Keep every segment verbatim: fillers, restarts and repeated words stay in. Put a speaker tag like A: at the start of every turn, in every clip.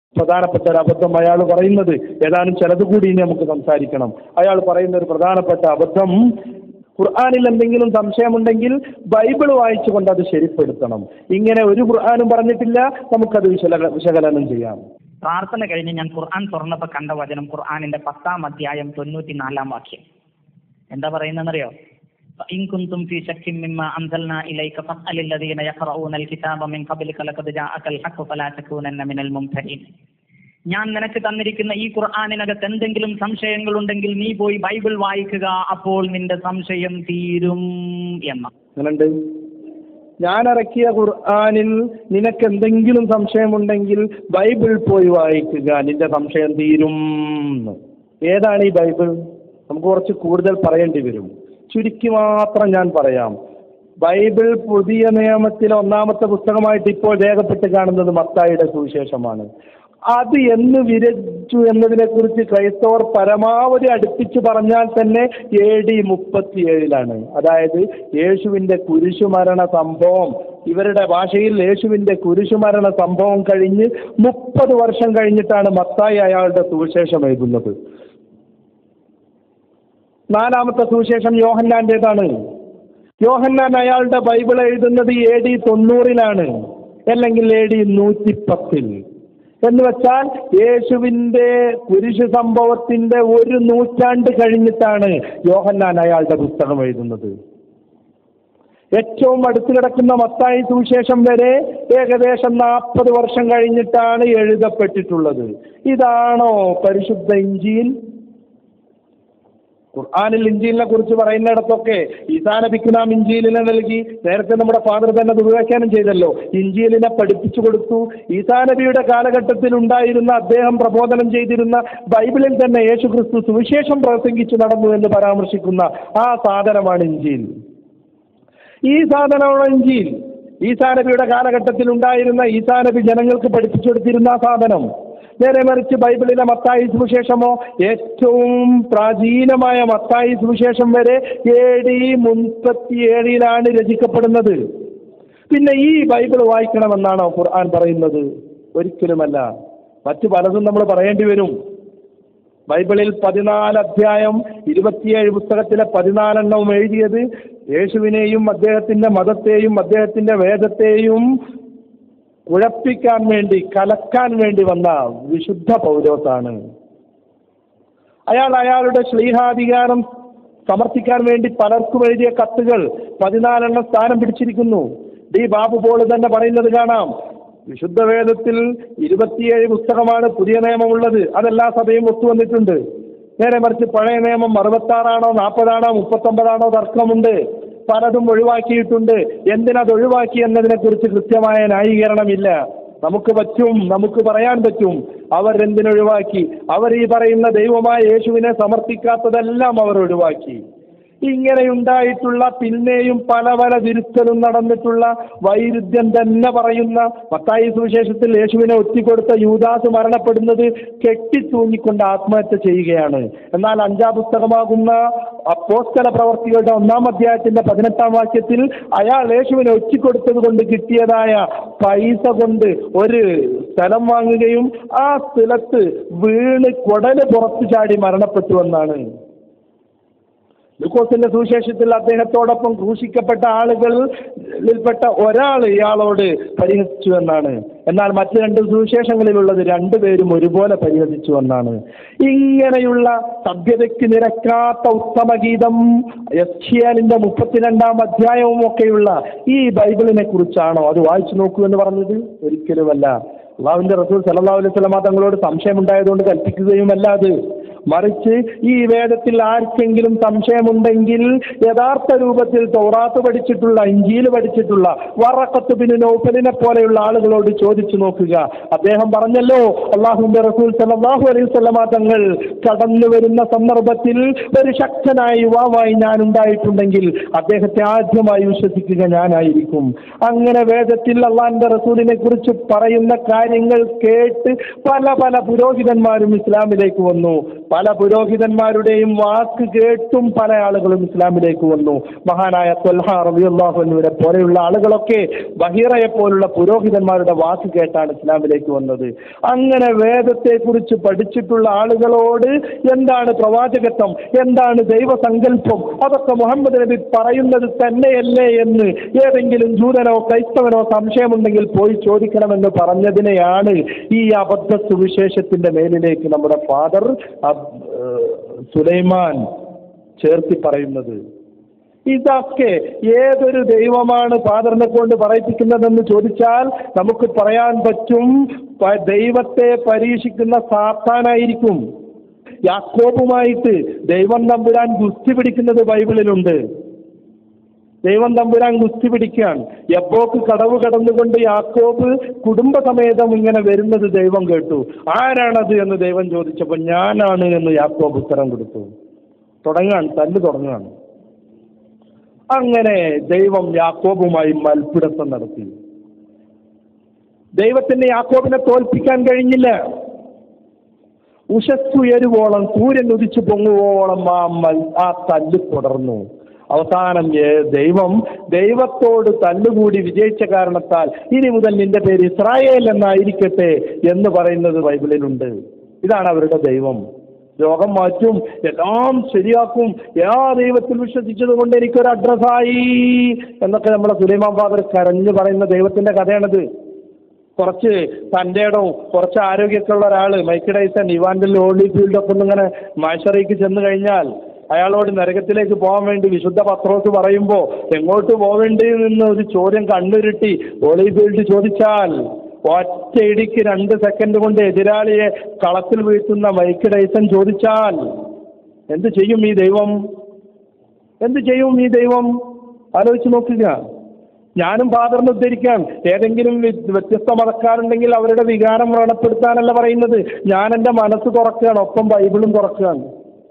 A: പ്രധാനപ്പെട്ട ഒരു അബദ്ധം അയാൾ പറയുന്നത്, ഏതാനും ചിലത് കൂടി നമുക്ക് സംസാരിക്കണം. അയാൾ പറയുന്ന ഒരു പ്രധാനപ്പെട്ട അബദ്ധം, ഖുർആനിൽ എന്തെങ്കിലും സംശയമുണ്ടെങ്കിൽ ബൈബിൾ വായിച്ചുകൊണ്ട് അത് ശരിപ്പെടുത്തണം. ഇങ്ങനെ ഒരു ഖുർആനും പറഞ്ഞിട്ടില്ല, നമുക്കത് വിശല വിശകലനം ചെയ്യാം.
B: പ്രാർത്ഥന കഴിഞ്ഞ് ഞാൻ ഖുർആൻ തുറന്നപ്പോൾ കണ്ട വചനം ഖുർആനിന്റെ പത്താം അധ്യായം തൊണ്ണൂറ്റി നാലാം വാക്യം. എന്താ പറയുന്നതെന്നറിയോ? ഇൻ കുന്തും ഫീ ശക്കിൻ മിമ്മാ അൻസൽനാ ഇലൈക ഫസ്അലിൽ ലദീന യഖറഊനൽ കിതാബ മിൻ ഖബ്ലിക ലഖദ് ജാഅകൽ ഹഖ് ഫലാ തകൂനന്ന മിനൽ മുംതരീൻ. ഞാൻ നിനക്ക് തന്നിരിക്കുന്ന ഈ ഖുർആനിനകത്ത് എന്തെങ്കിലും സംശയങ്ങളുണ്ടെങ്കിൽ നീ പോയി ബൈബിൾ വായിക്കുക, അപ്പോൾ നിന്റെ സംശയം തീരും എന്ന.
A: അങ്ങനുണ്ട്. ഞാൻ ഇറക്കിയ ഖുർആനിൽ നിനക്ക് എന്തെങ്കിലും സംശയമുണ്ടെങ്കിൽ ബൈബിൾ പോയി വായിക്കുക, നിന്റെ സംശയം തീരും. ഏതാണ് ഈ ബൈബിൾ? നമുക്ക് കുറച്ച് കൂടുതൽ പറയേണ്ടി വരും. ചുരുക്കി മാത്രം ഞാൻ പറയാം. ബൈബിൾ പുതിയ നിയമത്തിലെ ഒന്നാമത്തെ പുസ്തകമായിട്ട് ഇപ്പോൾ രേഖപ്പെട്ട് കാണുന്നത് മത്തായിയുടെ സുവിശേഷമാണ്. അത് എന്ന് വിരച്ചു എന്നതിനെ കുറിച്ച് ക്രൈസ്തവർ പരമാവധി അടുപ്പിച്ച് പറഞ്ഞാൽ തന്നെ എ ഡി മുപ്പത്തിയേഴിലാണ്. അതായത് യേശുവിന്റെ കുരിശുമരണ സംഭവം, ഇവരുടെ ഭാഷയിൽ യേശുവിന്റെ കുരിശുമരണ സംഭവം കഴിഞ്ഞ് മുപ്പത് വർഷം കഴിഞ്ഞിട്ടാണ് മത്തായി അയാളുടെ സുവിശേഷം എഴുതുന്നത്. നാലാമത്തെ സുവിശേഷം യോഹന്നാന്റേതാണ്. യോഹന്നാൻ അയാളുടെ ബൈബിൾ എഴുതുന്നത് എ ഡി തൊണ്ണൂറിലാണ്, അല്ലെങ്കിൽ എ ഡി നൂറ്റി പത്തിൽ. എന്ന് വെച്ചാൽ യേശുവിന്റെ കുരിശു സംഭവത്തിന്റെ ഒരു നൂറ്റാണ്ട് കഴിഞ്ഞിട്ടാണ് യോഹന്നാൻ അയാളുടെ പുസ്തകം എഴുതുന്നത്. ഏറ്റവും അടുത്ത് കിടക്കുന്ന മത്തായി സുവിശേഷം വരെ ഏകദേശം നാൽപ്പത് വർഷം കഴിഞ്ഞിട്ടാണ് എഴുതപ്പെട്ടിട്ടുള്ളത്. ഇതാണോ പരിശുദ്ധ ഇഞ്ചീൽ? ഖുർആനിൽ ഇഞ്ചീലിനെ കുറിച്ച് പറയുന്നിടത്തൊക്കെ ഈസാ നബിക്ക് നാം ഇഞ്ചീലിനെ നൽകി. നേരത്തെ നമ്മുടെ ഫാദർ തന്നെ ദുർവ്യാഖ്യാനം ചെയ്തല്ലോ. ഇഞ്ചീലിനെ പഠിപ്പിച്ചു കൊടുത്തു. ഈസാ നബിയുടെ കാലഘട്ടത്തിൽ ഉണ്ടായിരുന്ന, അദ്ദേഹം പ്രബോധനം ചെയ്തിരുന്ന ബൈബിളിൽ തന്നെ യേശു ക്രിസ്തു സുവിശേഷം പ്രസംഗിച്ചു നടന്നു എന്ന് പരാമർശിക്കുന്ന ആ സാധനമാണ് ഇഞ്ചീൽ. ഈ സാധനമാണ് ഇഞ്ചീൽ. ഈസാ നബിയുടെ കാലഘട്ടത്തിൽ ഉണ്ടായിരുന്ന, ഈസാ നബി ജനങ്ങൾക്ക് പഠിപ്പിച്ചു കൊടുത്തിരുന്ന ആ സാധനം. നേരെ മറിച്ച് ബൈബിളിലെ മത്തായി സുവിശേഷമോ ഏറ്റവും പ്രാചീനമായ മത്തായി സുവിശേഷം വരെ എ ഡി മുപ്പത്തിയേഴിലാണ് രചിക്കപ്പെടുന്നത്. പിന്നെ ഈ ബൈബിൾ വായിക്കണമെന്നാണോ ഖുർആൻ പറയുന്നത്? ഒരിക്കലുമല്ല. മറ്റു പലതും നമ്മൾ പറയേണ്ടി വരും. ബൈബിളിൽ പതിനാല് അധ്യായം ഇരുപത്തിയേഴ് പുസ്തകത്തിലെ പതിനാലെണ്ണവും എഴുതിയത് യേശുവിനെയും അദ്ദേഹത്തിന്റെ മതത്തെയും അദ്ദേഹത്തിന്റെ വേദത്തെയും കുഴപ്പിക്കാൻ വേണ്ടി, കലക്കാൻ വേണ്ടി വന്ന വിശുദ്ധ പൗലോസാണ്. അയാൾ അയാളുടെ ശ്ലീഹാധികാരം സമർത്ഥിക്കാൻ വേണ്ടി പലർക്കും എഴുതിയ കത്തുകൾ പതിനാലെണ്ണം സ്ഥാനം പിടിച്ചിരിക്കുന്നു. ഡി ബാബു പോൾ തന്നെ പറയുന്നത് കാണാം. വിശുദ്ധ വേദത്തിൽ ഇരുപത്തിയേഴ് പുസ്തകമാണ് പുതിയ നിയമമുള്ളത്, അതെല്ലാ സഭയും ഒത്തുവന്നിട്ടുണ്ട്. നേരെ മറിച്ച് പഴയ നിയമം അറുപത്താറാണോ നാൽപ്പതാണോ മുപ്പത്തൊമ്പതാണോ തർക്കമുണ്ട്. പലതും ഒഴിവാക്കിയിട്ടുണ്ട്. എന്തിനത് ഒഴിവാക്കി എന്നതിനെ കുറിച്ച് കൃത്യമായ ന്യായീകരണമില്ല. നമുക്ക് പറ്റും, നമുക്ക് പറയാൻ പറ്റും അവരെന്തിനൊഴിവാക്കി. അവർ ഈ പറയുന്ന ദൈവമായ യേശുവിനെ സമർപ്പിക്കാത്തതെല്ലാം അവർ ഒഴിവാക്കി. ഇങ്ങനെയുണ്ടായിട്ടുള്ള പിന്നെയും പല പല തിരുത്തലും നടന്നിട്ടുള്ള വൈരുദ്ധ്യം തന്നെ പറയുന്ന മത്തായി സുവിശേഷത്തിൽ യേശുവിനെ ഒറ്റിക്കൊടുത്ത യൂദാസ് മരണപ്പെടുന്നത് കെട്ടിത്തൂങ്ങിക്കൊണ്ട് ആത്മഹത്യ ചെയ്യുകയാണ്. എന്നാൽ അഞ്ചാം പുസ്തകമാകുന്ന അപ്പോസ്തല പ്രവർത്തികളുടെ ഒന്നാം അധ്യായത്തിന്റെ പതിനെട്ടാം വാക്യത്തിൽ അയാൾ യേശുവിനെ ഒറ്റിക്കൊടുത്തത് കൊണ്ട് കിട്ടിയതായ പൈസ കൊണ്ട് ഒരു സ്ഥലം വാങ്ങുകയും ആ സ്ഥലത്ത് വീണ് കുടല് പുറത്തു ചാടി മരണപ്പെട്ടു എന്നാണ്. ലൂക്കോസിന്റെ സുവിശേഷത്തിൽ അദ്ദേഹത്തോടൊപ്പം ക്രൂശിക്കപ്പെട്ട ആളുകളിൽപ്പെട്ട ഒരാൾ ഇയാളോട് പരിഹസിച്ചു എന്നാണ്. എന്നാൽ മറ്റു രണ്ട് സുവിശേഷങ്ങളിലുള്ളത് രണ്ടുപേരും ഒരുപോലെ പരിഹസിച്ചു എന്നാണ്. ഇങ്ങനെയുള്ള സഭ്യതയ്ക്ക് നിരക്കാത്ത ഉത്തമഗീതം യെശയ്യാവിന്റെ മുപ്പത്തിരണ്ടാം അധ്യായവും ഒക്കെയുള്ള ഈ ബൈബിളിനെ കുറിച്ചാണോ അത് വായിച്ചു നോക്കൂ എന്ന് പറഞ്ഞത്? ഒരിക്കലുമല്ല. അള്ളാഹുവിന്റെ റസൂൽ സല്ലല്ലാഹു അലൈഹി വസല്ലം തങ്ങളോട് സംശയമുണ്ടായതുകൊണ്ട് കൽപ്പിക്കുകയുമല്ല അത്. മറിച്ച് ഈ വേദത്തിൽ ആർക്കെങ്കിലും സംശയമുണ്ടെങ്കിൽ യഥാർത്ഥ രൂപത്തിൽ തൗറാത്ത് പഠിച്ചിട്ടുള്ള, ഇഞ്ചീൽ പഠിച്ചിട്ടുള്ള വറഖത്ത് ബിൻ നൗഫലിനെ പോലെയുള്ള ആളുകളോട് ചോദിച്ചു നോക്കുക. അദ്ദേഹം പറഞ്ഞല്ലോ, അള്ളാഹുവിന്റെ റസൂൽ സല്ലല്ലാഹു അലൈഹി വസല്ലം തങ്ങൾ കടന്നു വരുന്ന സന്ദർഭത്തിൽ ഒരു ശക്തനായ യുവാവായി ഞാൻ ഉണ്ടായിട്ടുണ്ടെങ്കിൽ അദ്ദേഹത്തെ ആദ്യമായി വിശ്വസിക്കുക ഞാനായിരിക്കും. അങ്ങനെ വേദത്തിൽ അള്ളാഹുവിന്റെ റസൂലിനെ കുറിച്ച് പറയുന്ന കാര്യങ്ങൾ കേട്ട് പല പല പുരോഹിതന്മാരും ഇസ്ലാമിലേക്ക് വന്നു. പല പുരോഹിതന്മാരുടെയും വാക്ക് കേട്ടും പല ആളുകളും ഇസ്ലാമിലേക്ക് വന്നു. മഹാനായ ത്വൽഹ റളിയല്ലാഹു അൻഹുവിനെ പോലെയുള്ള ആളുകളൊക്കെ ബഹീറയെ പോലുള്ള പുരോഹിതന്മാരുടെ വാക്ക് കേട്ടാണ് ഇസ്ലാമിലേക്ക് വന്നത്. അങ്ങനെ വേദത്തെ കുറിച്ച് പഠിച്ചിട്ടുള്ള ആളുകളോട് എന്താണ് പ്രവാചകത്വം, എന്താണ് ദൈവസങ്കല്പം, അതൊക്കെ മുഹമ്മദ് നബി പറയുന്നത് തന്നെയല്ലേ എന്ന് ഏതെങ്കിലും ജൂതനോ ക്രൈസ്തവനോ സംശയമുണ്ടെങ്കിൽ പോയി ചോദിക്കണമെന്ന് പറഞ്ഞതിനെയാണ് ഈ അബദ്ധ സുവിശേഷത്തിന്റെ മേലിലേക്ക് നമ്മുടെ ഫാദർ സുലൈമാൻ ചേർത്തി പറയുന്നത്. ഇതൊക്കെ ഏതൊരു ദൈവമാണ് ഫാദറിനെ കൊണ്ട് പറയിപ്പിക്കുന്നതെന്ന് ചോദിച്ചാൽ നമുക്ക് പറയാൻ പറ്റും, ദൈവത്തെ പരീക്ഷിക്കുന്ന സാത്താനായിരിക്കും. യാക്കോബുമായിട്ട് ദൈവം തമ്പുരാൻ ഗുസ്തി പിടിക്കുന്നത് ബൈബിളിലുണ്ട്. ദൈവം തമ്പുരാൻ ഗുസ്തി പിടിക്കാൻ യബ്ബോക്ക് കടവ് കടന്നുകൊണ്ട് യാക്കോബ് കുടുംബസമേതം ഇങ്ങനെ വരുന്നത് ദൈവം കേട്ടു. ആരാണത് എന്ന് ദൈവം ചോദിച്ചപ്പോൾ ഞാനാണ് എന്ന് യാക്കോബ് ഉത്തരം കൊടുത്തു. തുടങ്ങാണ്, തല്ല് തുടങ്ങാണ്. അങ്ങനെ ദൈവം യാക്കോബുമായി മൽപ്പിടുത്തം നടത്തി. ദൈവത്തിന് യാക്കോബിനെ തോൽപ്പിക്കാൻ കഴിഞ്ഞില്ല. ഉഷസ്സുയരുവോളം, സൂര്യൻ ഉദിച്ചു പൊങ്ങുവോളം ആ മൽ ആ തല്ല് തുടർന്നു. അവസാനം ദൈവം ദൈവത്തോട് തല്ലുകൂടി വിജയിച്ച കാരണത്താൽ ഇനി മുതൽ നിന്റെ പേര് ഇസ്രായേൽ എന്നായിരിക്കട്ടെ എന്ന് പറയുന്നത് ബൈബിളിലുണ്ട്. ഇതാണ് അവരുടെ ദൈവം. രോഗം മാറ്റും, എല്ലാം ശരിയാക്കും, ആ ദൈവത്തിൽ വിശ്വസിച്ചത് കൊണ്ട് എനിക്കൊരു അഡ്രസ്സായി എന്നൊക്കെ നമ്മളെ സുലൈമാൻ ഫാദർ കരഞ്ഞു പറയുന്ന ദൈവത്തിന്റെ കഥയാണിത്. കുറച്ച് തൻ്റെ ഇടവും കുറച്ച് ആരോഗ്യമൊക്കെ ഉള്ള ഒരാൾ മൈക്ക് ടൈസൺ, ഇവാൻഡൽ ഹോളിഫീൽഡൊക്കെ ഒന്നിങ്ങനെ മാഷറയ്ക്ക് ചെന്ന് കഴിഞ്ഞാൽ അയാളോട് നരകത്തിലേക്ക് പോകാൻ വേണ്ടി വിശുദ്ധ പത്രോസ് പറയുമ്പോൾ എങ്ങോട്ട് പോവേണ്ടതെന്ന് ഒരു ചോദ്യം കണ്ണുരുട്ടി ഹോളിഫീൽഡ് ചോദിച്ചാൽ ഒറ്റ ഇടിക്ക് രണ്ട് സെക്കൻഡ് കൊണ്ട് എതിരാളിയെ കളത്തിൽ വീഴ്ത്തുന്ന മൈക്ക് ടൈസൺ ചോദിച്ചാൽ എന്ത് ചെയ്യും ഈ ദൈവം? എന്ത് ചെയ്യും ഈ ദൈവം? ആലോചിച്ച് നോക്കുക. ഞാനും ഫാദറിനെ ഉദ്ധരിക്കാൻ ഏതെങ്കിലും വ്യത്യസ്ത മതക്കാരുണ്ടെങ്കിൽ അവരുടെ വികാരം വ്രണപ്പെടുത്താനല്ല പറയുന്നത്. ഞാൻ എൻ്റെ മനസ്സ് തുറക്കുകയാണ്, ഒപ്പം ബൈബിളും തുറക്കുകയാണ്.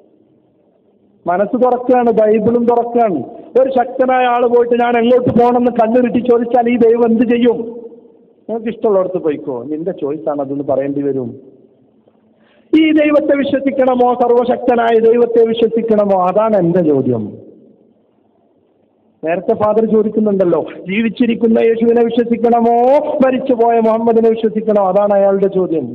A: മനസ്സ് തുറക്കുകയാണ്, ബൈബിളും തുറക്കുകയാണ്. ഒരു ശക്തനായ ആൾ പോയിട്ട് ഞാൻ എങ്ങോട്ട് പോകണമെന്ന് കണ്ണുരുട്ടി ചോദിച്ചാൽ ഈ ദൈവം എന്ത് ചെയ്യും? നിങ്ങൾക്ക് ഇഷ്ടമുള്ളിടത്ത് പോയിക്കോ, നിന്റെ ചോയ്സാണ് അതെന്ന് പറയേണ്ടി വരും. ഈ ദൈവത്തെ വിശ്വസിക്കണമോ, സർവശക്തനായ ദൈവത്തെ വിശ്വസിക്കണമോ? അതാണ് എൻ്റെ ചോദ്യം. നേരത്തെ ഫാദർ ചോദിക്കുന്നുണ്ടല്ലോ, ജീവിച്ചിരിക്കുന്ന യേശുവിനെ വിശ്വസിക്കണമോ, മരിച്ചുപോയ മുഹമ്മദിനെ വിശ്വസിക്കണോ? അതാണ് അയാളുടെ ചോദ്യം.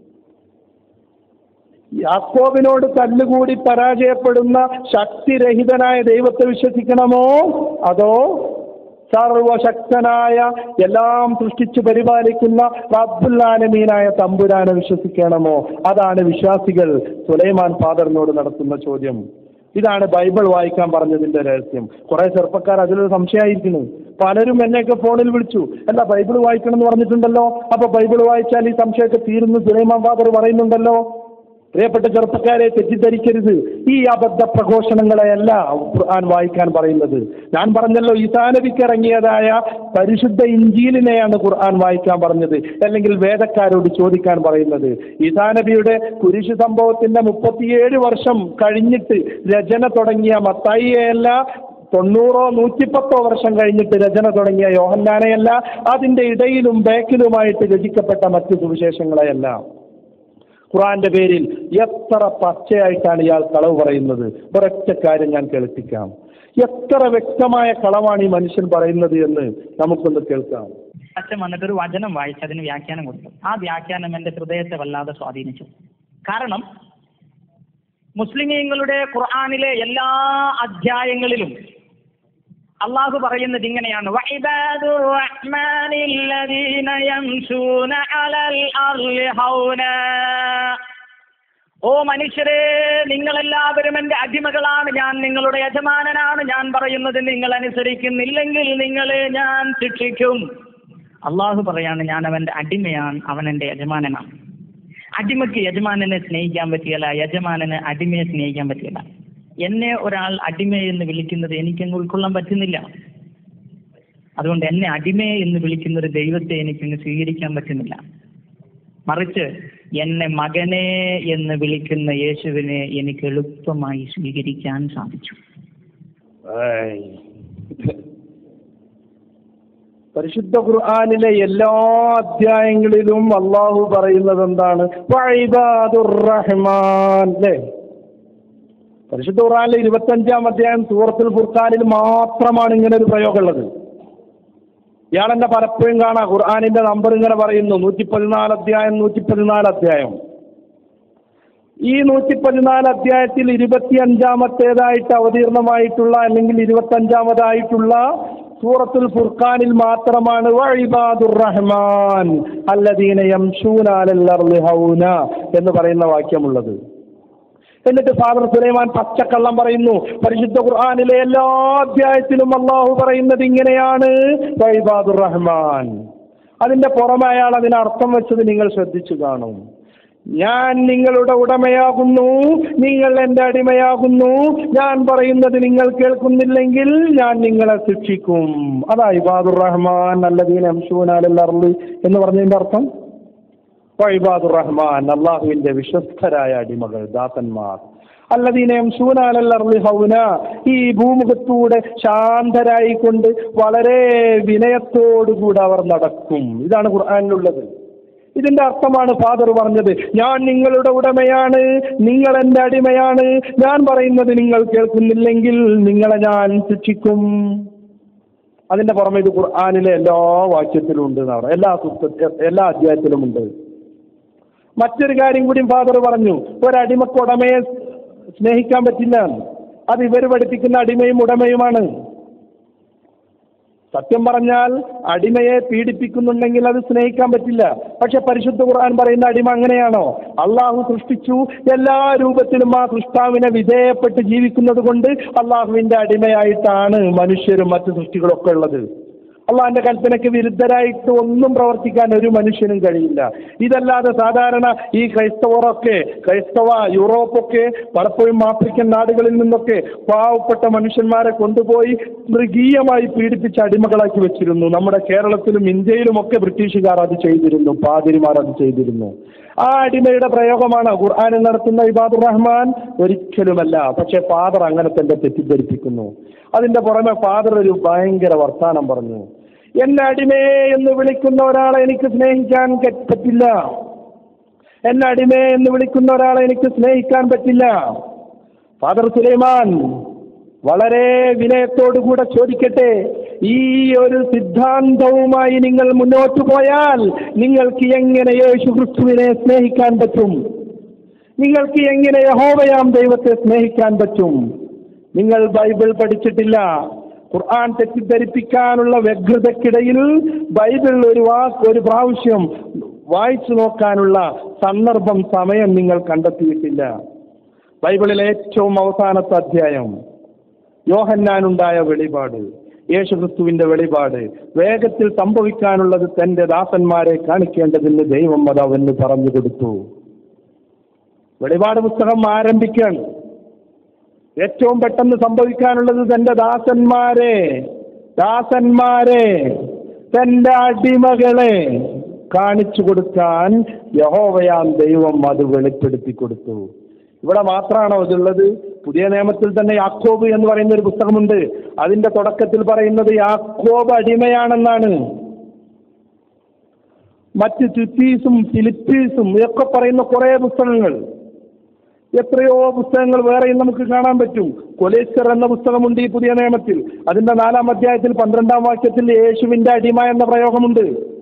A: യാക്കോബിനോട് തല്ലുകൂടി പരാജയപ്പെടുന്ന ശക്തിരഹിതനായ ദൈവത്തെ വിശ്വസിക്കണമോ, അതോ സർവശക്തനായ എല്ലാം സൃഷ്ടിച്ചു പരിപാലിക്കുന്ന റബ്ബുൽ ആലമീനായ തമ്പുരാനെ വിശ്വസിക്കണമോ? അതാണ് വിശ്വാസികൾ സുലൈമാൻ ഫാദറിനോട് നടത്തുന്ന ചോദ്യം. ഇതാണ് ബൈബിൾ വായിക്കാൻ പറഞ്ഞതിന്റെ രഹസ്യം. കുറെ ചെറുപ്പക്കാർ അതിലൊരു സംശയമായിരിക്കുന്നു. പലരും എന്നെയൊക്കെ ഫോണിൽ വിളിച്ചു, അല്ല ബൈബിൾ വായിക്കണം എന്ന് പറഞ്ഞിട്ടുണ്ടല്ലോ, അപ്പൊ ബൈബിൾ വായിച്ചാൽ ഈ സംശയമൊക്കെ തീരുന്നു സുലൈമാൻ ഫാദർ പറയുന്നുണ്ടല്ലോ. പ്രിയപ്പെട്ട ചെറുപ്പക്കാരെ, തെറ്റിദ്ധരിക്കരുത്. ഈ അബദ്ധ പ്രഘോഷണങ്ങളെയല്ല ഖുർആൻ വായിക്കാൻ പറയുന്നത്. ഞാൻ പറഞ്ഞല്ലോ, ഈസാ നബിക്ക് ഇറങ്ങിയതായ പരിശുദ്ധ ഇഞ്ചീലിനെയാണ് ഖുർആൻ വായിക്കാൻ പറഞ്ഞത്, അല്ലെങ്കിൽ വേദക്കാരോട് ചോദിക്കാൻ പറയുന്നത്. ഈസാ നബിയുടെ കുരിശ് സംഭവത്തിന്റെ മുപ്പത്തിയേഴ് വർഷം കഴിഞ്ഞിട്ട് രചന തുടങ്ങിയ മത്തായിയെയല്ല, തൊണ്ണൂറോ നൂറ്റിപ്പത്തോ വർഷം കഴിഞ്ഞിട്ട് രചന തുടങ്ങിയ യോഹന്നാനെയല്ല, അതിന്റെ ഇടയിലും ബാക്കിലുമായിട്ട് രചിക്കപ്പെട്ട മറ്റു സുവിശേഷങ്ങളെയല്ല. ഖുർആന്റെ പേരിൽ എത്ര പച്ചയായിട്ടാണ് ഇയാൾ കളവ് പറയുന്നത്. ഒരൊറ്റ കാര്യം ഞാൻ കേൾപ്പിക്കാം. എത്ര വ്യക്തമായ കളവാണ് ഈ മനുഷ്യൻ പറയുന്നത് എന്ന് നമുക്കൊന്ന് കേൾക്കാം.
B: അച്ഛൻ വന്നിട്ടൊരു വചനം വായിച്ച് അതിന് വ്യാഖ്യാനം കൊടുത്തു. ആ വ്യാഖ്യാനം എന്റെ ഹൃദയത്തെ വല്ലാതെ സ്വാധീനിച്ചു. കാരണം മുസ്ലിമീങ്ങളുടെ ഖുർആനിലെ എല്ലാ അധ്യായങ്ങളിലും അള്ളാഹു പറയുന്നത് ഇങ്ങനെയാണ്: വഇബാദുർ റഹ്മാനില്ലദീന യംശൂന അലൽ അർളി ഹൗനാ. ഓ മനുഷ്യരെ, നിങ്ങളെല്ലാവരും എൻ്റെ അടിമകളാണ്, ഞാൻ നിങ്ങളുടെ യജമാനനാണ്, ഞാൻ പറയുന്നത് നിങ്ങൾ അനുസരിക്കുന്നില്ലെങ്കിൽ നിങ്ങളെ ഞാൻ ശിക്ഷിക്കും. അള്ളാഹു പറയാണ്, ഞാൻ അവൻ്റെ അടിമയാണ്, അവൻ എൻ്റെ യജമാനനാണ്. അടിമയ്ക്ക് യജമാനനെ സ്നേഹിക്കാൻ പറ്റിയല്ല, യജമാനന് അടിമയെ സ്നേഹിക്കാൻ പറ്റിയല്ല. എന്നെ ഒരാൾ അടിമയെ എന്ന് വിളിക്കുന്നത് എനിക്കങ്ങ് ഉൾക്കൊള്ളാൻ പറ്റുന്നില്ല. അതുകൊണ്ട് എന്നെ അടിമയെ എന്ന് വിളിക്കുന്ന ഒരു ദൈവത്തെ എനിക്കങ്ങ് സ്വീകരിക്കാൻ പറ്റുന്നില്ല. മറിച്ച് എന്നെ മകനെ എന്ന് വിളിക്കുന്ന യേശുവിനെ എനിക്ക് എളുപ്പമായി സ്വീകരിക്കാൻ സാധിച്ചു.
A: പരിശുദ്ധ ഖുർആനിലെ എല്ലാ അധ്യായങ്ങളിലും അള്ളാഹു പറയുന്നത് എന്താണ്? വഇബാദുർ റഹ്മാൻ. അല്ലേ? പരിശുദ്ധ ഖുർആനിലെ ഇരുപത്തഞ്ചാം അധ്യായം സൂറത്തുൽ ഫുർഖാനിൽ മാത്രമാണ് ഇങ്ങനെ ഒരു പ്രയോഗം ഉള്ളത്. ഇയാളെന്നെ പലപ്പോഴും കാണാം ഖുർആനിന്റെ നമ്പർ ഇങ്ങനെ പറയുന്നു, നൂറ്റി പതിനാല് അധ്യായം നൂറ്റി പതിനാല് അധ്യായം. ഈ നൂറ്റി പതിനാല് അധ്യായത്തിൽ ഇരുപത്തി അഞ്ചാമത്തേതായിട്ട് അവതീർണമായിട്ടുള്ള അല്ലെങ്കിൽ ഇരുപത്തഞ്ചാമതായിട്ടുള്ള സൂറത്തുൽ ഫുർഖാനിൽ മാത്രമാണ് വഇബാദുർ റഹ്മാൻ അല്ലദീന യംശൂന അലൽ അർളി ഹൗന എന്ന് പറയുന്ന വാക്യമുള്ളത്. എന്നിട്ട് ഫാദർ സുലൈമാൻ പച്ചക്കള്ളം പറയുന്നു. പരിശുദ്ധ ഖുർആനിലെ എല്ലാ അധ്യായത്തിലും അള്ളാഹു പറയുന്നത് ഇങ്ങനെയാണ്, വഇബാദുർ റഹ്മാൻ. അതിന്റെ പുറമെ അയാൾ അതിന് അർത്ഥം വെച്ചത് നിങ്ങൾ ശ്രദ്ധിച്ചു കാണും. ഞാൻ നിങ്ങളുടെ ഉടമയാകുന്നു, നിങ്ങൾ എൻ്റെ അടിമയാകുന്നു, ഞാൻ പറയുന്നത് നിങ്ങൾ കേൾക്കുന്നില്ലെങ്കിൽ ഞാൻ നിങ്ങളെ ശിക്ഷിക്കും. അതാ ഇബാദുർ റഹ്മാൻ അല്ലദീന യംശൂന അലൽ അർളി എന്ന് പറഞ്ഞതിന്റെ അർത്ഥം. വഇബാദുർ റഹ്മാൻ അള്ളാഹുവിന്റെ വിശ്വസ്തരായ അടിമകൾ, ദാസന്മാർ. അല്ലദീന യംശൂന അലൽ അർളി ഹൗന, ഈ ഭൂമുഖത്തൂടെ ശാന്തരായിക്കൊണ്ട് വളരെ വിനയത്തോടുകൂടെ അവർ നടക്കും. ഇതാണ് ഖുർആനിലുള്ളത്. ഇതിന്റെ അർത്ഥമാണ് ഫാദർ പറഞ്ഞത്. ഞാൻ നിങ്ങളുടെ ഉടമയാണ്, നിങ്ങൾ എൻ്റെ അടിമയാണ്, ഞാൻ പറയുന്നത് നിങ്ങൾ കേൾക്കുന്നില്ലെങ്കിൽ നിങ്ങളെ ഞാൻ ശിക്ഷിക്കും. അതിന്റെ പുറമെ ഇത് ഖുർആനിലെ എല്ലാ വാക്യത്തിലും ഉണ്ട് എന്നാണ്, എല്ലാ എല്ലാ അധ്യായത്തിലും ഉണ്ട്. മറ്റൊരു കാര്യം കൂടി ഫാദർ പറഞ്ഞു, ഒരടിമക്ക് ഉടമയെ സ്നേഹിക്കാൻ പറ്റില്ല. അത് ഇവർ പഠിപ്പിക്കുന്ന അടിമയും ഉടമയുമാണ്. സത്യം പറഞ്ഞാൽ അടിമയെ പീഡിപ്പിക്കുന്നുണ്ടെങ്കിൽ അത് സ്നേഹിക്കാൻ പറ്റില്ല. പക്ഷെ പരിശുദ്ധ ഖുർആൻ പറയുന്ന അടിമ അങ്ങനെയാണോ? അള്ളാഹു സൃഷ്ടിച്ചു, എല്ലാ രൂപത്തിലും ആ സൃഷ്ടാവിനെ വിധേയപ്പെട്ട് ജീവിക്കുന്നത് കൊണ്ട് അള്ളാഹുവിന്റെ അടിമയായിട്ടാണ് മനുഷ്യരും മറ്റു സൃഷ്ടികളൊക്കെ ഉള്ളത്. അള്ളാഹിന്റെ കൽപ്പനയ്ക്ക് വിരുദ്ധരായിട്ട് ഒന്നും പ്രവർത്തിക്കാൻ ഒരു മനുഷ്യനും കഴിയില്ല. ഇതല്ലാതെ സാധാരണ ഈ ക്രൈസ്തവരൊക്കെ, ക്രൈസ്തവ യൂറോപ്പൊക്കെ പലപ്പോഴും ആഫ്രിക്കൻ നാടുകളിൽ നിന്നൊക്കെ പാവപ്പെട്ട മനുഷ്യന്മാരെ കൊണ്ടുപോയി മൃഗീയമായി പീഡിപ്പിച്ച് അടിമകളാക്കി വെച്ചിരുന്നു. നമ്മുടെ കേരളത്തിലും ഇന്ത്യയിലുമൊക്കെ ബ്രിട്ടീഷുകാർ അത് ചെയ്തിരുന്നു, പാതിരിമാർ അത് ചെയ്തിരുന്നു. ആ അടിമയുടെ പ്രയോഗമാണ് ഖുർആനിൽ നടത്തുന്ന ഇബാദുർ റഹ്മാൻ? ഒരിക്കലുമല്ല. പക്ഷെ ഫാദർ അങ്ങനെ തന്നെ തെറ്റിദ്ധരിപ്പിക്കുന്നു. അതിന്റെ പുറമെ ഫാദർ ഒരു ഭയങ്കര വർത്താനം പറഞ്ഞു. എന്നെ അടിമയെ എന്ന് വിളിക്കുന്ന ഒരാളെ എനിക്ക് സ്നേഹിക്കാൻ പറ്റില്ല, എന്നെ അടിമയെ എന്ന് വിളിക്കുന്ന ഒരാളെ എനിക്ക് സ്നേഹിക്കാൻ പറ്റില്ല. ഫാദർ സുലൈമാൻ വളരെ വിനയത്തോടുകൂടെ ചോദിക്കട്ടെ, ഈ ഒരു സിദ്ധാന്തവുമായി നിങ്ങൾ മുന്നോട്ട് പോയാൽ നിങ്ങൾക്ക് എങ്ങനെ യേശു ക്രിസ്തുവിനെ സ്നേഹിക്കാൻ പറ്റും? നിങ്ങൾക്ക് എങ്ങനെ യഹോവയാം ദൈവത്തെ സ്നേഹിക്കാൻ പറ്റും? നിങ്ങൾ ബൈബിൾ പഠിച്ചിട്ടില്ല. ഖുർആൻ തെറ്റിദ്ധരിപ്പിക്കാനുള്ള വ്യഗ്രതയ്ക്കിടയിൽ ബൈബിൾ ഒരു വാക്ക് ഒരു പ്രാവശ്യം വായിച്ചു നോക്കാനുള്ള സന്ദർഭം, സമയം നിങ്ങൾ കണ്ടെത്തിയിട്ടില്ല. ബൈബിളിലെ ഏറ്റവും അവസാനത്തെ അധ്യായം യോഹന്നാനുണ്ടായ വെളിപാട്, യേശുക്രിസ്തുവിന്റെ വെളിപാട്, വേഗത്തിൽ സംഭവിക്കാനുള്ളത് തന്റെ ദാസന്മാരെ കാണിക്കേണ്ടതിന് ദൈവം അത് അവന് പറഞ്ഞു കൊടുത്തു. വെളിപാട് പുസ്തകം ആരംഭിക്കാൻ ഏറ്റവും പെട്ടെന്ന് സംഭവിക്കാനുള്ളത് തന്റെ ദാസന്മാരെ ദാസന്മാരെ തന്റെ അടിമകളെ കാണിച്ചു കൊടുക്കാൻ യഹോവയാം ദൈവം അത് വെളിപ്പെടുത്തി കൊടുത്തു. ഇവിടെ മാത്രമാണോ ഇതുള്ളത്? പുതിയ നിയമത്തിൽ തന്നെ യാക്കോബ് എന്ന് പറയുന്ന ഒരു പുസ്തകമുണ്ട്. അതിന്റെ തുടക്കത്തിൽ പറയുന്നത് യാക്കോബ് അടിമയാണെന്നാണ്. മറ്റ് തിത്തീസും ഫിലിപ്പീസും ഇതൊക്കെ പറയുന്ന കുറെ പുസ്തകങ്ങൾ, എത്രയോ പുസ്തകങ്ങൾ വേറെയും നമുക്ക് കാണാൻ പറ്റും. കൊലേസ്കർ എന്ന പുസ്തകമുണ്ട് ഈ പുതിയ നിയമത്തിൽ. അതിന്റെ നാലാം അധ്യായത്തിൽ പന്ത്രണ്ടാം വാക്യത്തിൽ യേശുവിന്റെ അടിമ എന്ന പ്രയോഗമുണ്ട്.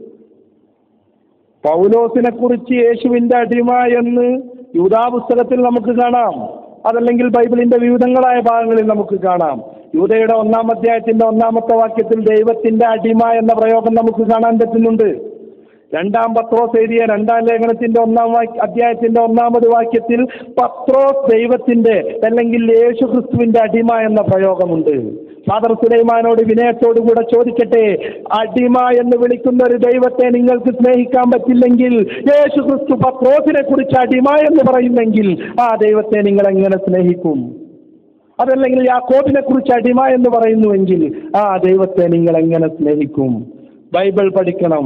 A: പൗലോസിനെ കുറിച്ച് യേശുവിന്റെ അടിമ എന്ന് യൂദാ പുസ്തകത്തിൽ നമുക്ക് കാണാം. അതല്ലെങ്കിൽ ബൈബിളിന്റെ വിവിധങ്ങളായ ഭാഗങ്ങളിൽ നമുക്ക് കാണാം. യൂദയുടെ ഒന്നാം അധ്യായത്തിന്റെ ഒന്നാമത്തെ വാക്യത്തിൽ ദൈവത്തിന്റെ അടിമ എന്ന പ്രയോഗം നമുക്ക് കാണാൻ പറ്റുന്നുണ്ട്. രണ്ടാം പത്രോസ് എഴുതിയ രണ്ടാം ലേഖനത്തിന്റെ ഒന്നാം അധ്യായത്തിന്റെ ഒന്നാമത് വാക്യത്തിൽ പത്രോസ് ദൈവത്തിന്റെ അല്ലെങ്കിൽ യേശു ക്രിസ്തുവിന്റെ അടിമ എന്ന പ്രയോഗമുണ്ട്. ഫാദർ സുലൈമാനോട് വിനയത്തോടുകൂടെ ചോദിക്കട്ടെ, അടിമ എന്ന് വിളിക്കുന്ന ഒരു ദൈവത്തെ നിങ്ങൾക്ക് സ്നേഹിക്കാൻ പറ്റില്ലെങ്കിൽ, യേശു ക്രിസ്തു പത്രോസിനെ കുറിച്ച് അടിമ എന്ന് പറയുന്നെങ്കിൽ ആ ദൈവത്തെ നിങ്ങൾ എങ്ങനെ സ്നേഹിക്കും? അതല്ലെങ്കിൽ യാക്കോബിനെ കുറിച്ച് അടിമ എന്ന് പറയുന്നുവെങ്കിൽ ആ ദൈവത്തെ നിങ്ങൾ എങ്ങനെ സ്നേഹിക്കും? ബൈബിൾ പഠിക്കണം,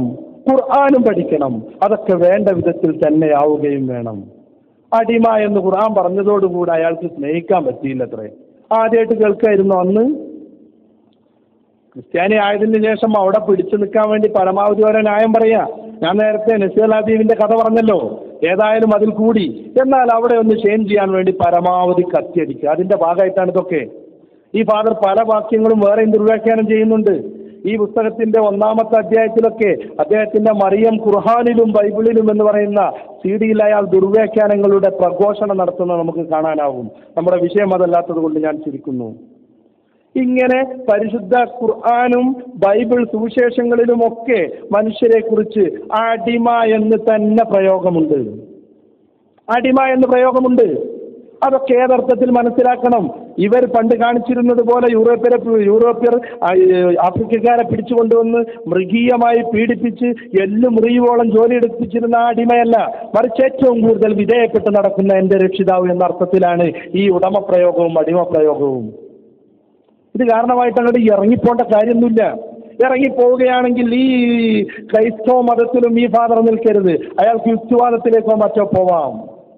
A: ഖുർആനും പഠിക്കണം. അതൊക്കെ വേണ്ട വിധത്തിൽ തന്നെ ആവുകയും വേണം. അടിമ എന്ന് ഖുർആൻ പറഞ്ഞതോടുകൂടി അയാൾക്ക് സ്നേഹിക്കാൻ പറ്റിയില്ല. അത്രേ ആദ്യമായിട്ട് കേൾക്കായിരുന്നു. അന്ന് ക്രിസ്ത്യാനി ആയതിനു ശേഷം അവിടെ പിടിച്ചു നിൽക്കാൻ വേണ്ടി പരമാവധി വരെ ന്യായം പറയാ. ഞാൻ നേരത്തെ നസീർ ഹബീബിന്റെ കഥ പറഞ്ഞല്ലോ, ഏതായാലും അതിൽ കൂടി. എന്നാൽ അവിടെ ഒന്ന് ചേഞ്ച് ചെയ്യാൻ വേണ്ടി പരമാവധി കത്തിയടിക്കുക. അതിന്റെ ഭാഗമായിട്ടാണ് ഇതൊക്കെ. ഈ ഫാദർ പല വാക്യങ്ങളും വേറെ ദുർവ്യാഖ്യാനം ചെയ്യുന്നുണ്ട്. ഈ പുസ്തകത്തിന്റെ ഒന്നാമത്തെ അധ്യായത്തിലൊക്കെ അദ്ദേഹത്തിന്റെ മറിയം ഖുർആനിലും ബൈബിളിലും എന്ന് പറയുന്ന സി ഡിയിൽ അയാൾ ദുർവ്യാഖ്യാനങ്ങളുടെ പ്രഘോഷണം നടത്തുന്നത് നമുക്ക് കാണാനാവും. നമ്മുടെ വിഷയം അതല്ലാത്തത് കൊണ്ട് ഞാൻ ചിരിക്കുന്നു. ഇങ്ങനെ പരിശുദ്ധ ഖുർആനും ബൈബിൾ സുവിശേഷങ്ങളിലുമൊക്കെ മനുഷ്യരെ കുറിച്ച് അടിമ എന്ന് തന്നെ പ്രയോഗമുണ്ട്. അടിമ എന്ന് പ്രയോഗമുണ്ട്. അതൊക്കെ ഏതർത്ഥത്തിൽ മനസ്സിലാക്കണം. ഇവർ പണ്ട് കാണിച്ചിരുന്നത് പോലെ യൂറോപ്യരെ യൂറോപ്യർ ആഫ്രിക്കക്കാരെ പിടിച്ചുകൊണ്ടുവന്ന് മൃഗീയമായി പീഡിപ്പിച്ച് എല്ല് മുറിയുവോളം ജോലി എടുപ്പിച്ചിരുന്ന ആ അടിമയല്ല, മറിച്ച് ഏറ്റവും കൂടുതൽ വിധേയപ്പെട്ട് നടക്കുന്ന എൻ്റെ രക്ഷിതാവ് എന്ന അർത്ഥത്തിലാണ് ഈ ഉടമപ്രയോഗവും അടിമപ്രയോഗവും. ഇത് കാരണമായിട്ട് അങ്ങോട്ട് ഇറങ്ങിപ്പോണ്ട കാര്യമൊന്നുമില്ല. ഇറങ്ങിപ്പോവുകയാണെങ്കിൽ ഈ ക്രൈസ്തവ മതത്തിലും ഈ ഫാദർ നിൽക്കരുത്, അയാൾക്ക് യുക്തിവാദത്തിലേക്കോ മറ്റോ പോവാം.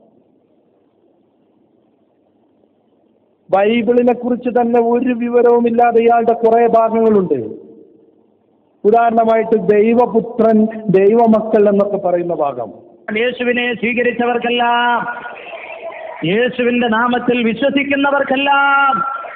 A: ബൈബിളിനെ കുറിച്ച് തന്നെ ഒരു വിവരവുമില്ലാതെ ഇയാളുടെ കുറെ ഭാഗങ്ങളുണ്ട്. ഉദാഹരണമായിട്ട് ദൈവപുത്രൻ, ദൈവമക്കൾ എന്നൊക്കെ പറയുന്ന ഭാഗം.
B: യേശുവിനെ സ്വീകരിച്ചവർക്കെല്ലാം, യേശുവിന്റെ നാമത്തിൽ വിശ്വസിക്കുന്നവർക്കെല്ലാം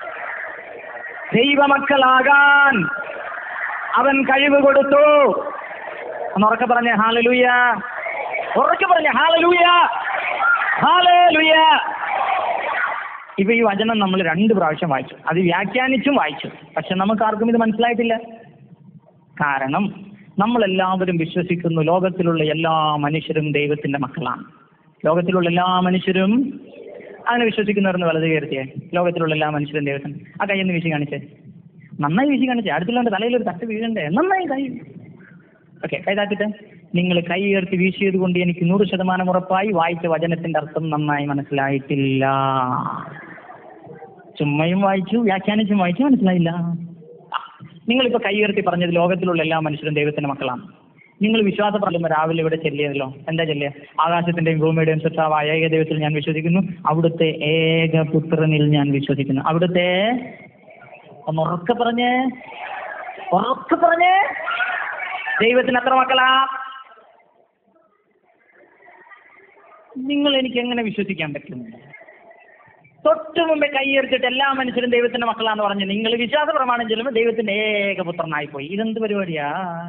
B: ദൈവമക്കളാകാൻ അവൻ കഴിവ് കൊടുത്തു. ഒന്ന് ഉറക്കെ പറഞ്ഞേ ഹല്ലേലൂയ. ഉറക്കെ പറഞ്ഞേ ഹല്ലേലൂയ, ഹല്ലേലൂയ. ഇപ്പൊ ഈ വചനം നമ്മൾ രണ്ട് പ്രാവശ്യം വായിച്ചു, അത് വ്യാഖ്യാനിച്ചും വായിച്ചു. പക്ഷെ നമുക്ക് ആർക്കും ഇത് മനസ്സിലായിട്ടില്ല. കാരണം നമ്മളെല്ലാവരും വിശ്വസിക്കുന്നു ലോകത്തിലുള്ള എല്ലാ മനുഷ്യരും ദൈവത്തിന്റെ മക്കളാണ്. ലോകത്തിലുള്ള എല്ലാ മനുഷ്യരും അങ്ങനെ വിശ്വസിക്കുന്നവരെന്ന് വലത് കയറിയേ. ലോകത്തിലുള്ള എല്ലാ മനുഷ്യരും ദൈവത്തിന്. ആ കൈയൊന്ന് വീശി കാണിച്ചേ, നന്നായി വീശി കാണിച്ചേ. അടുത്തുള്ളവന്റെ തലയിൽ ഒരു തട്ട് വീഴണ്ടേ, നന്നായി കൈ. ഓക്കെ, കൈ താത്തിട്ട്. നിങ്ങൾ കൈ ഉയർത്തി വീശിയത് കൊണ്ട് എനിക്ക് നൂറ് ശതമാനം ഉറപ്പായി വായിച്ച വചനത്തിന്റെ അർത്ഥം നന്നായി മനസ്സിലായിട്ടില്ല. ചുമ്മയും വായിച്ചു, വ്യാഖ്യാനിച്ചും വായിച്ചു, മനസ്സിലായില്ല. നിങ്ങളിപ്പോ കൈ ഉയർത്തി പറഞ്ഞത് ലോകത്തിലുള്ള എല്ലാ മനുഷ്യരും ദൈവത്തിന്റെ മക്കളാണ്. നിങ്ങൾ വിശ്വാസം പറയുമ്പോൾ രാവിലെ ഇവിടെ ചെല്ലിയതല്ലോ, എന്താ ചെല്ലിയ? ആകാശത്തിന്റെയും ഭൂമിയുടെയും സൃഷ്ടാവായ ഏക ദൈവത്തിൽ ഞാൻ വിശ്വസിക്കുന്നു, അവിടുത്തെ ഏകപുത്രനിൽ ഞാൻ വിശ്വസിക്കുന്നു. അവിടുത്തെ ഒന്ന് ഉറക്കെ പറഞ്ഞേ, ഉറക്കെ പറഞ്ഞേ. ദൈവത്തിന് എത്ര മക്കളാ? നിങ്ങൾ എനിക്ക് എങ്ങനെ വിശ്വസിക്കാൻ പറ്റും? തൊട്ടു മുമ്പേ കൈയ്യർത്തിട്ട് എല്ലാ മനുഷ്യരും ദൈവത്തിന്റെ മക്കളാന്ന് പറഞ്ഞു. നിങ്ങൾ വിശ്വാസ പ്രമാണം ചെല്ലുമ്പോൾ ദൈവത്തിന്റെ ഏകപുത്രനായി പോയി. ഇതെന്ത് പരിപാടിയാ?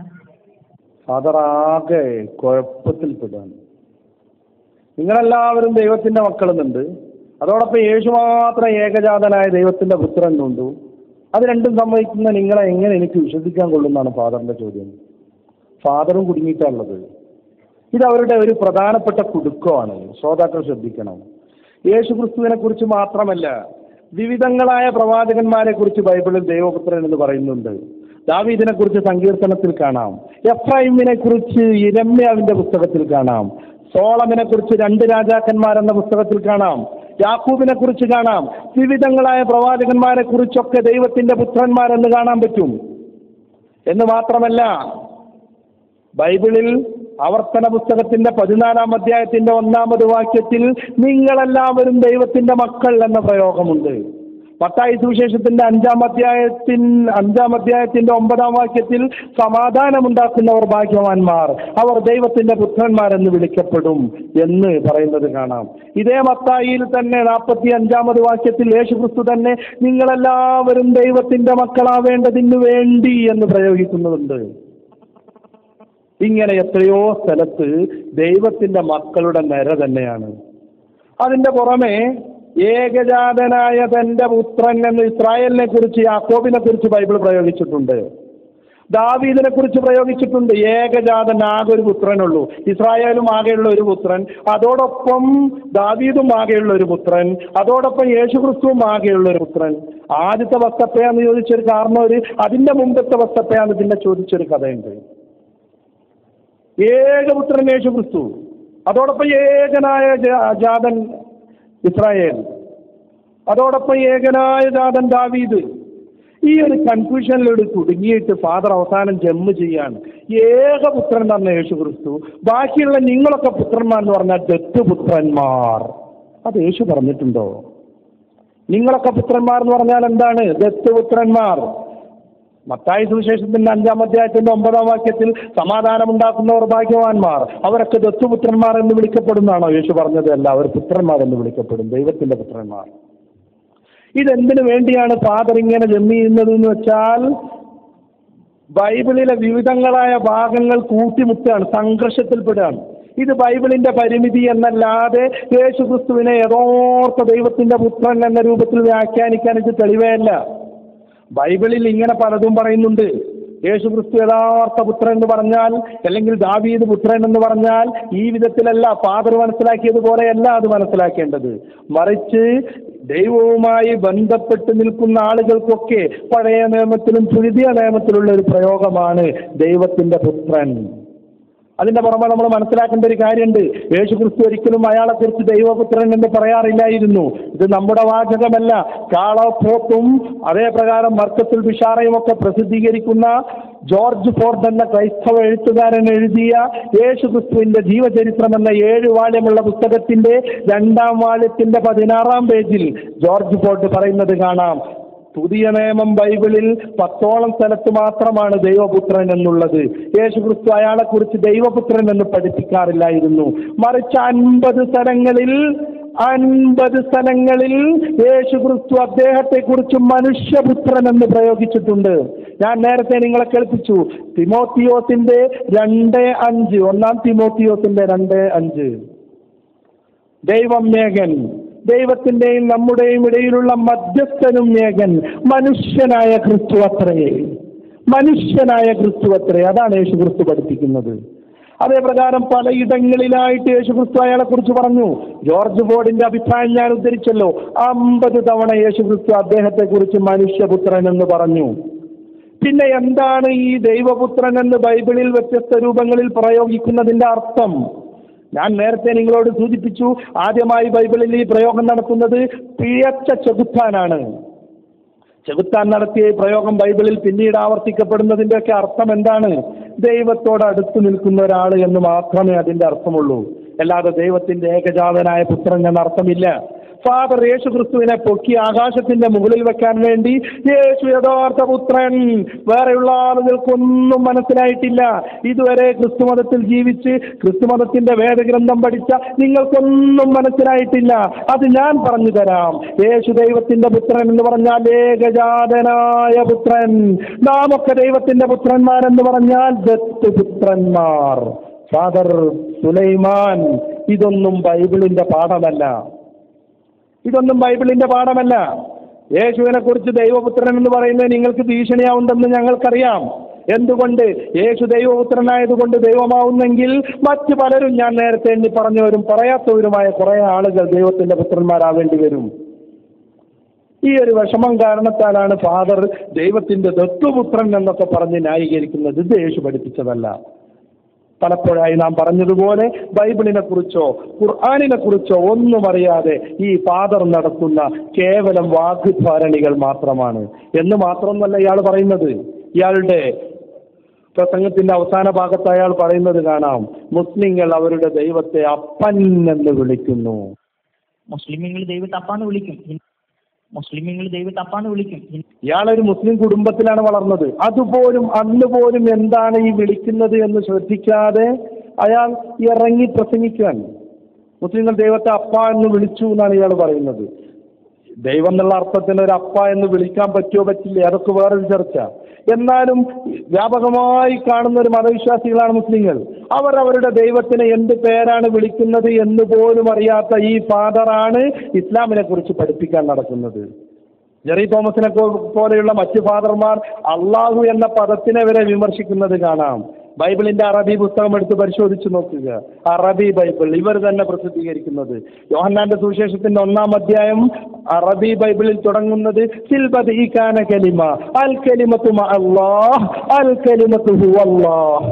A: ഫാദറാകെ കുഴപ്പത്തിൽപ്പെടാണ്. നിങ്ങളെല്ലാവരും ദൈവത്തിന്റെ മക്കളെന്നുണ്ട്, അതോടൊപ്പം യേശു മാത്രം ഏകജാതനായ ദൈവത്തിന്റെ പുത്രനുണ്ട്. അത് രണ്ടും സംഭവിക്കുന്ന നിങ്ങളെ എങ്ങനെ എനിക്ക് വിശ്വസിക്കാൻ കൊള്ളുന്നതാണ് ഫാദറിന്റെ ചോദ്യം. ഫാദറും കുടുങ്ങിയിട്ടുള്ളത്. ഇത് അവരുടെ ഒരു പ്രധാനപ്പെട്ട കുടുക്കമാണ്. ശ്രോതാക്കൾ ശ്രദ്ധിക്കണം. യേശു ക്രിസ്തുവിനെ കുറിച്ച് മാത്രമല്ല, വിവിധങ്ങളായ പ്രവാചകന്മാരെ കുറിച്ച് ബൈബിളിൽ ദൈവപുത്രൻ എന്ന് പറയുന്നുണ്ട്. ദാവീദിനെ കുറിച്ച് സങ്കീർത്തനത്തിൽ കാണാം, എഫ്രൈമിനെ കുറിച്ച് യിരെമ്യാവിന്റെ പുസ്തകത്തിൽ കാണാം, സോളമിനെ കുറിച്ച് രണ്ട് രാജാക്കന്മാരെന്ന പുസ്തകത്തിൽ കാണാം, യാക്കൂബിനെ കുറിച്ച് കാണാം. വിവിധങ്ങളായ പ്രവാചകന്മാരെ കുറിച്ചൊക്കെ ദൈവത്തിന്റെ പുത്രന്മാരെന്ന് കാണാൻ പറ്റും. എന്ന് മാത്രമല്ല, ബൈബിളിൽ ആവർത്തന പുസ്തകത്തിന്റെ പതിനാലാം അധ്യായത്തിന്റെ ഒന്നാമത് വാക്യത്തിൽ നിങ്ങളെല്ലാവരും ദൈവത്തിന്റെ മക്കൾ എന്ന പ്രയോഗമുണ്ട്. മത്തായി സുവിശേഷത്തിന്റെ അഞ്ചാം അധ്യായത്തിൻ അഞ്ചാം അധ്യായത്തിന്റെ ഒമ്പതാം വാക്യത്തിൽ സമാധാനമുണ്ടാക്കുന്നവർ ഭാഗ്യവാന്മാർ, അവർ ദൈവത്തിന്റെ പുത്രന്മാരെന്ന് വിളിക്കപ്പെടും എന്ന് പറയുന്നത് കാണാം. ഇതേ മത്തായിയിൽ തന്നെ നാൽപ്പത്തി അഞ്ചാമത് വാക്യത്തിൽ യേശുക്രിസ്തു തന്നെ നിങ്ങളെല്ലാവരും ദൈവത്തിന്റെ മക്കളാവേണ്ടതിനു വേണ്ടി എന്ന് പ്രയോഗിക്കുന്നുണ്ട്. ഇങ്ങനെ എത്രയോ സ്ഥലത്ത് ദൈവത്തിന്റെ മക്കളുടെ നിര തന്നെയാണ്. അതിന്റെ പുറമെ ഏകജാതനായ തന്റെ പുത്രൻ എന്ന് ഇസ്രായേലിനെ കുറിച്ച്, യാക്കോബിനെ കുറിച്ച് ബൈബിൾ പ്രയോഗിച്ചിട്ടുണ്ട്. ദാവീദിനെ കുറിച്ച് പ്രയോഗിച്ചിട്ടുണ്ട്. ഏകജാതൻ, ആകെ ഒരു പുത്രനുള്ളൂ. ഇസ്രായേലും ആകെയുള്ള ഒരു പുത്രൻ, അതോടൊപ്പം ദാവീദും ആകെയുള്ള ഒരു പുത്രൻ, അതോടൊപ്പം യേശുക്രിസ്തുവും ആകെയുള്ള ഒരു പുത്രൻ. ആദ്യത്തെ വസ്തപ്പയാന്ന് ചോദിച്ചൊരു കാരണം ഒരു അതിന്റെ മുമ്പത്തെ വസ്തപ്പയാന്ന് പിന്നെ ചോദിച്ചൊരു കഥയുണ്ട്. ഏകപുത്രൻ യേശുക്രിസ്തു, അതോടൊപ്പം ഏകനായ ജാതൻ ഇസ്രായേൽ, അതോടൊപ്പം ഏകനായ ജാതൻ ദാവീദ്. ഈ ഒരു കൺഫ്യൂഷനിലൂടെ കുടുങ്ങിയിട്ട് ഫാദർ അവസാനം ജമ്മ് ചെയ്യാണ്. ഏകപുത്രൻ പറഞ്ഞ യേശു ക്രിസ്തു, ബാക്കിയുള്ള നിങ്ങളൊക്കെ പുത്രന്മാർ എന്ന് പറഞ്ഞാൽ ദത്തുപുത്രന്മാർ. അത് യേശു പറഞ്ഞിട്ടുണ്ടോ? നിങ്ങളൊക്കെ പുത്രന്മാർ എന്ന് പറഞ്ഞാൽ എന്താണ്? ദത്തുപുത്രന്മാർ. മത്തായി സുവിശേഷത്തിന്റെ അഞ്ചാം അധ്യായത്തിന്റെ ഒമ്പതാം വാക്യത്തിൽ സമാധാനമുണ്ടാക്കുന്നവർ ഭാഗ്യവാന്മാർ, അവരൊക്കെ ദത്തുപുത്രന്മാർ എന്ന് വിളിക്കപ്പെടുന്നതാണോ യേശു പറഞ്ഞത്? അല്ല, അവർ പുത്രന്മാർ എന്ന് വിളിക്കപ്പെടും, ദൈവത്തിന്റെ പുത്രന്മാർ. ഇതെന്തിനു വേണ്ടിയാണ് ഫാദർ ഇങ്ങനെ ജമ്മ് ചെയ്യുന്നത് എന്ന് വെച്ചാൽ, ബൈബിളിലെ വിവിധങ്ങളായ ഭാഗങ്ങൾ കൂട്ടിമുട്ടുകയാണ്, സംഘർഷത്തിൽപ്പെടുകയാണ്. ഇത് ബൈബിളിന്റെ പരിമിതി എന്നല്ലാതെ യേശു ക്രിസ്തുവിനെ യഥാർത്ഥ ദൈവത്തിന്റെ പുത്രൻ എന്ന രൂപത്തിൽ വ്യാഖ്യാനിക്കാൻ ഇത് തെളിവേ അല്ല. ബൈബിളിൽ ഇങ്ങനെ പലതും പറയുന്നുണ്ട്. യേശു ക്രിസ്തു യഥാർത്ഥ പുത്രൻ എന്ന് പറഞ്ഞാൽ, അല്ലെങ്കിൽ ദാവീദ് പുത്രൻ എന്ന് പറഞ്ഞാൽ ഈ വിധത്തിലല്ല, ഫാദർ മനസ്സിലാക്കിയതുപോലെയല്ല അത് മനസ്സിലാക്കേണ്ടത്. മറിച്ച് ദൈവവുമായി ബന്ധപ്പെട്ട് നിൽക്കുന്ന ആളുകൾക്കൊക്കെ പഴയ നിയമത്തിലും പുതിയ നിയമത്തിലുള്ള ഒരു പ്രയോഗമാണ് ദൈവത്തിന്റെ പുത്രൻ. അതിന്റെ പുറമെ നമ്മൾ മനസ്സിലാക്കേണ്ട ഒരു കാര്യമുണ്ട്. യേശു ക്രിസ്തു ഒരിക്കലും അയാളെ കുറിച്ച് ദൈവപുത്രൻ എന്ന് പറയാറില്ലായിരുന്നു. ഇത് നമ്മുടെ വാചകമല്ല. കാളോപ്പോത്തും അതേപ്രകാരം മർക്കത്തുൽ ബിഷാറയും ഒക്കെ പ്രസിദ്ധീകരിക്കുന്ന ജോർജ് ഫോർഡ് എന്ന ക്രൈസ്തവ എഴുത്തുകാരൻ എഴുതിയ യേശു ക്രിസ്തുവിന്റെ ജീവചരിത്രം എന്ന ഏഴ് വാള്യമുള്ള പുസ്തകത്തിന്റെ രണ്ടാം വാള്യത്തിന്റെ പതിനാറാം പേജിൽ ജോർജ് ഫോർഡ് പറയുന്നത് കാണാം. പുതിയ നിയമം ബൈബിളിൽ പത്തോളം സ്ഥലത്ത് മാത്രമാണ് ദൈവപുത്രൻ എന്നുള്ളത്. യേശു ക്രിസ്തു അയാളെ കുറിച്ച് ദൈവപുത്രൻ എന്ന് പഠിപ്പിക്കാറില്ലായിരുന്നു. മറിച്ച് അൻപത് സ്ഥലങ്ങളിൽ അൻപത് സ്ഥലങ്ങളിൽ യേശു ക്രിസ്തു അദ്ദേഹത്തെ കുറിച്ച് മനുഷ്യപുത്രൻ എന്ന് പ്രയോഗിച്ചിട്ടുണ്ട്. ഞാൻ നേരത്തെ നിങ്ങളെ കേൾപ്പിച്ചു. തിമോത്തിയോസിന്റെ രണ്ട് അഞ്ച് ഒന്നാം തിമോത്തിയോസിന്റെ രണ്ട് അഞ്ച് ദൈവം ഏകൻ, ദൈവത്തിന്റെയും നമ്മുടെയും ഇടയിലുള്ള മധ്യസ്ഥനും ഏകൻ, മനുഷ്യനായ ക്രിസ്തു അത്രേ, മനുഷ്യനായ ക്രിസ്തു അത്രേ. അതാണ് യേശു ക്രിസ്തു പഠിപ്പിക്കുന്നത്. അതേപ്രകാരം പലയിടങ്ങളിലായിട്ട് യേശു ക്രിസ്തു അയാളെ കുറിച്ച് പറഞ്ഞു. ജോർജ് ഫോർഡിന്റെ അഭിപ്രായം ഞാൻ ഉദ്ധരിച്ചല്ലോ. അമ്പത് തവണ യേശു ക്രിസ്തു അദ്ദേഹത്തെ കുറിച്ച് മനുഷ്യപുത്രൻ എന്ന് പറഞ്ഞു. പിന്നെ എന്താണ് ഈ ദൈവപുത്രൻ എന്ന് ബൈബിളിൽ വ്യത്യസ്ത രൂപങ്ങളിൽ പ്രയോഗിക്കുന്നതിന്റെ അർത്ഥം? ഞാൻ നേരത്തെ നിങ്ങളോട് സൂചിപ്പിച്ചു. ആദ്യമായി ബൈബിളിൽ ഈ പ്രയോഗം നടത്തുന്നത് പിഴച്ച ചെകുത്താനാണ്. ചെകുത്താൻ നടത്തിയ പ്രയോഗം ബൈബിളിൽ പിന്നീട് ആവർത്തിക്കപ്പെടുന്നതിന്റെ ഒക്കെ അർത്ഥം എന്താണ്? ദൈവത്തോട് അടുത്ത് നിൽക്കുന്ന ഒരാൾ എന്ന് മാത്രമേ അതിന്റെ അർത്ഥമുള്ളൂ. അല്ലാതെ ദൈവത്തിന്റെ ഏകജാതനായ പുത്രൻ എന്ന അർത്ഥമില്ല. ഫാദർ യേശു ക്രിസ്തുവിനെ പൊക്കി ആകാശത്തിന്റെ മുകളിൽ വെക്കാൻ വേണ്ടി യേശു യഥാർത്ഥ പുത്രൻ, വേറെയുള്ള ആളുകൾക്കൊന്നും മനസ്സിലായിട്ടില്ല. ഇതുവരെ ക്രിസ്തുമതത്തിൽ ജീവിച്ച് ക്രിസ്തുമതത്തിന്റെ വേദഗ്രന്ഥം പഠിച്ച നിങ്ങൾക്കൊന്നും മനസ്സിലായിട്ടില്ല. അത് ഞാൻ പറഞ്ഞു തരാം. യേശു ദൈവത്തിന്റെ പുത്രൻ എന്ന് പറഞ്ഞാൽ ഏകജാതനായ പുത്രൻ. നാം ഒക്കെ ദൈവത്തിന്റെ പുത്രന്മാരെന്ന് പറഞ്ഞാൽ ദത്തുപുത്രന്മാർ. ഫാദർ സുലൈമാൻ, ഇതൊന്നും ബൈബിളിന്റെ പാഠമല്ല. ഇതൊന്നും ബൈബിളിന്റെ പാഠമല്ല. യേശുവിനെ കുറിച്ച് ദൈവപുത്രൻ എന്ന് പറയുന്നത് നിങ്ങൾക്ക് ഭീഷണിയാവുണ്ടെന്ന് ഞങ്ങൾക്കറിയാം. എന്തുകൊണ്ട്? യേശു ദൈവപുത്രനായതുകൊണ്ട് ദൈവമാവുന്നെങ്കിൽ മറ്റു പലരും, ഞാൻ നേരത്തെ എണ്ണി പറഞ്ഞവരും പറയാത്തവരുമായ കുറെ ആളുകൾ ദൈവത്തിന്റെ പുത്രന്മാരാവേണ്ടി വരും. ഈ ഒരു വിഷമം കാരണത്താലാണ് ഫാദർ ദൈവത്തിന്റെ ദത്തുപുത്രൻ എന്നൊക്കെ പറഞ്ഞ് ന്യായീകരിക്കുന്നത്. ഇത് യേശു പഠിപ്പിച്ചതല്ല. പലപ്പോഴായി നാം പറഞ്ഞതുപോലെ ബൈബിളിനെ കുറിച്ചോ ഖുർആനിനെ കുറിച്ചോ ഒന്നും അറിയാതെ ഈ ഫാദർ നടത്തുന്ന കേവലം വാഗ്ധാരണികൾ മാത്രമാണ് എന്ന് മാത്രമല്ല ഇയാൾ പറയുന്നത്. ഇയാളുടെ പ്രസംഗത്തിന്റെ അവസാന ഭാഗത്ത് അയാൾ പറയുന്നത് കാണാം, മുസ്ലിങ്ങൾ അവരുടെ ദൈവത്തെ അപ്പൻ എന്ന് വിളിക്കുന്നു.
B: മുസ്ലിങ്ങൾ ദൈവത്തെ അപ്പാന്ന് വിളിക്കും. മുസ്ലിങ്ങൾ ദൈവത്തെ അപ്പാന്ന് വിളിക്കും.
A: ഇയാളൊരു മുസ്ലിം കുടുംബത്തിലാണ് വളർന്നത്. അതുപോലും അന്ന് പോലും എന്താണ് ഈ വിളിക്കുന്നത് എന്ന് ശ്രദ്ധിക്കാതെ അയാൾ ഇറങ്ങി പ്രസംഗിക്കാൻ. മുസ്ലിങ്ങൾ ദൈവത്തെ അപ്പ എന്ന് വിളിച്ചു എന്നാണ് ഇയാൾ പറയുന്നത്. ദൈവം എന്നുള്ള അർത്ഥത്തിന് ഒരു അപ്പ എന്ന് വിളിക്കാൻ പറ്റുമോ പറ്റില്ല, അതൊക്കെ വേറൊരു ചർച്ച. എന്നാലും വ്യാപകമായി കാണുന്ന ഒരു മതവിശ്വാസികളാണ് മുസ്ലിങ്ങൾ. അവർ അവരുടെ ദൈവത്തിനെ എന്ത് പേരാണ് വിളിക്കുന്നത് എന്ന് പോലും അറിയാത്ത ഈ ഫാദറാണ് ഇസ്ലാമിനെ കുറിച്ച് പഠിപ്പിക്കാൻ നടക്കുന്നത്. ജെറി തോമസിനെ പോലെയുള്ള മറ്റു ഫാദർമാർ അള്ളാഹു എന്ന പദത്തിനെ വരെ വിമർശിക്കുന്നത് കാണാം. ബൈബിളിന്റെ അറബി പുസ്തകം എടുത്ത് പരിശോധിച്ച് നോക്കുക. അറബി ബൈബിൾ ഇവർ തന്നെ പ്രസിദ്ധീകരിക്കുന്നത്. യോഹന്നാന്റെ സുവിശേഷത്തിന്റെ ഒന്നാം അധ്യായം അറബി ബൈബിളിൽ തുടങ്ങുന്നത് സിൽബദ് ഈകാന കലിമ അൽ കലിമത്തു മഅല്ലാഹ് അൽ കലിമത്തു ഹുവല്ലാഹ്.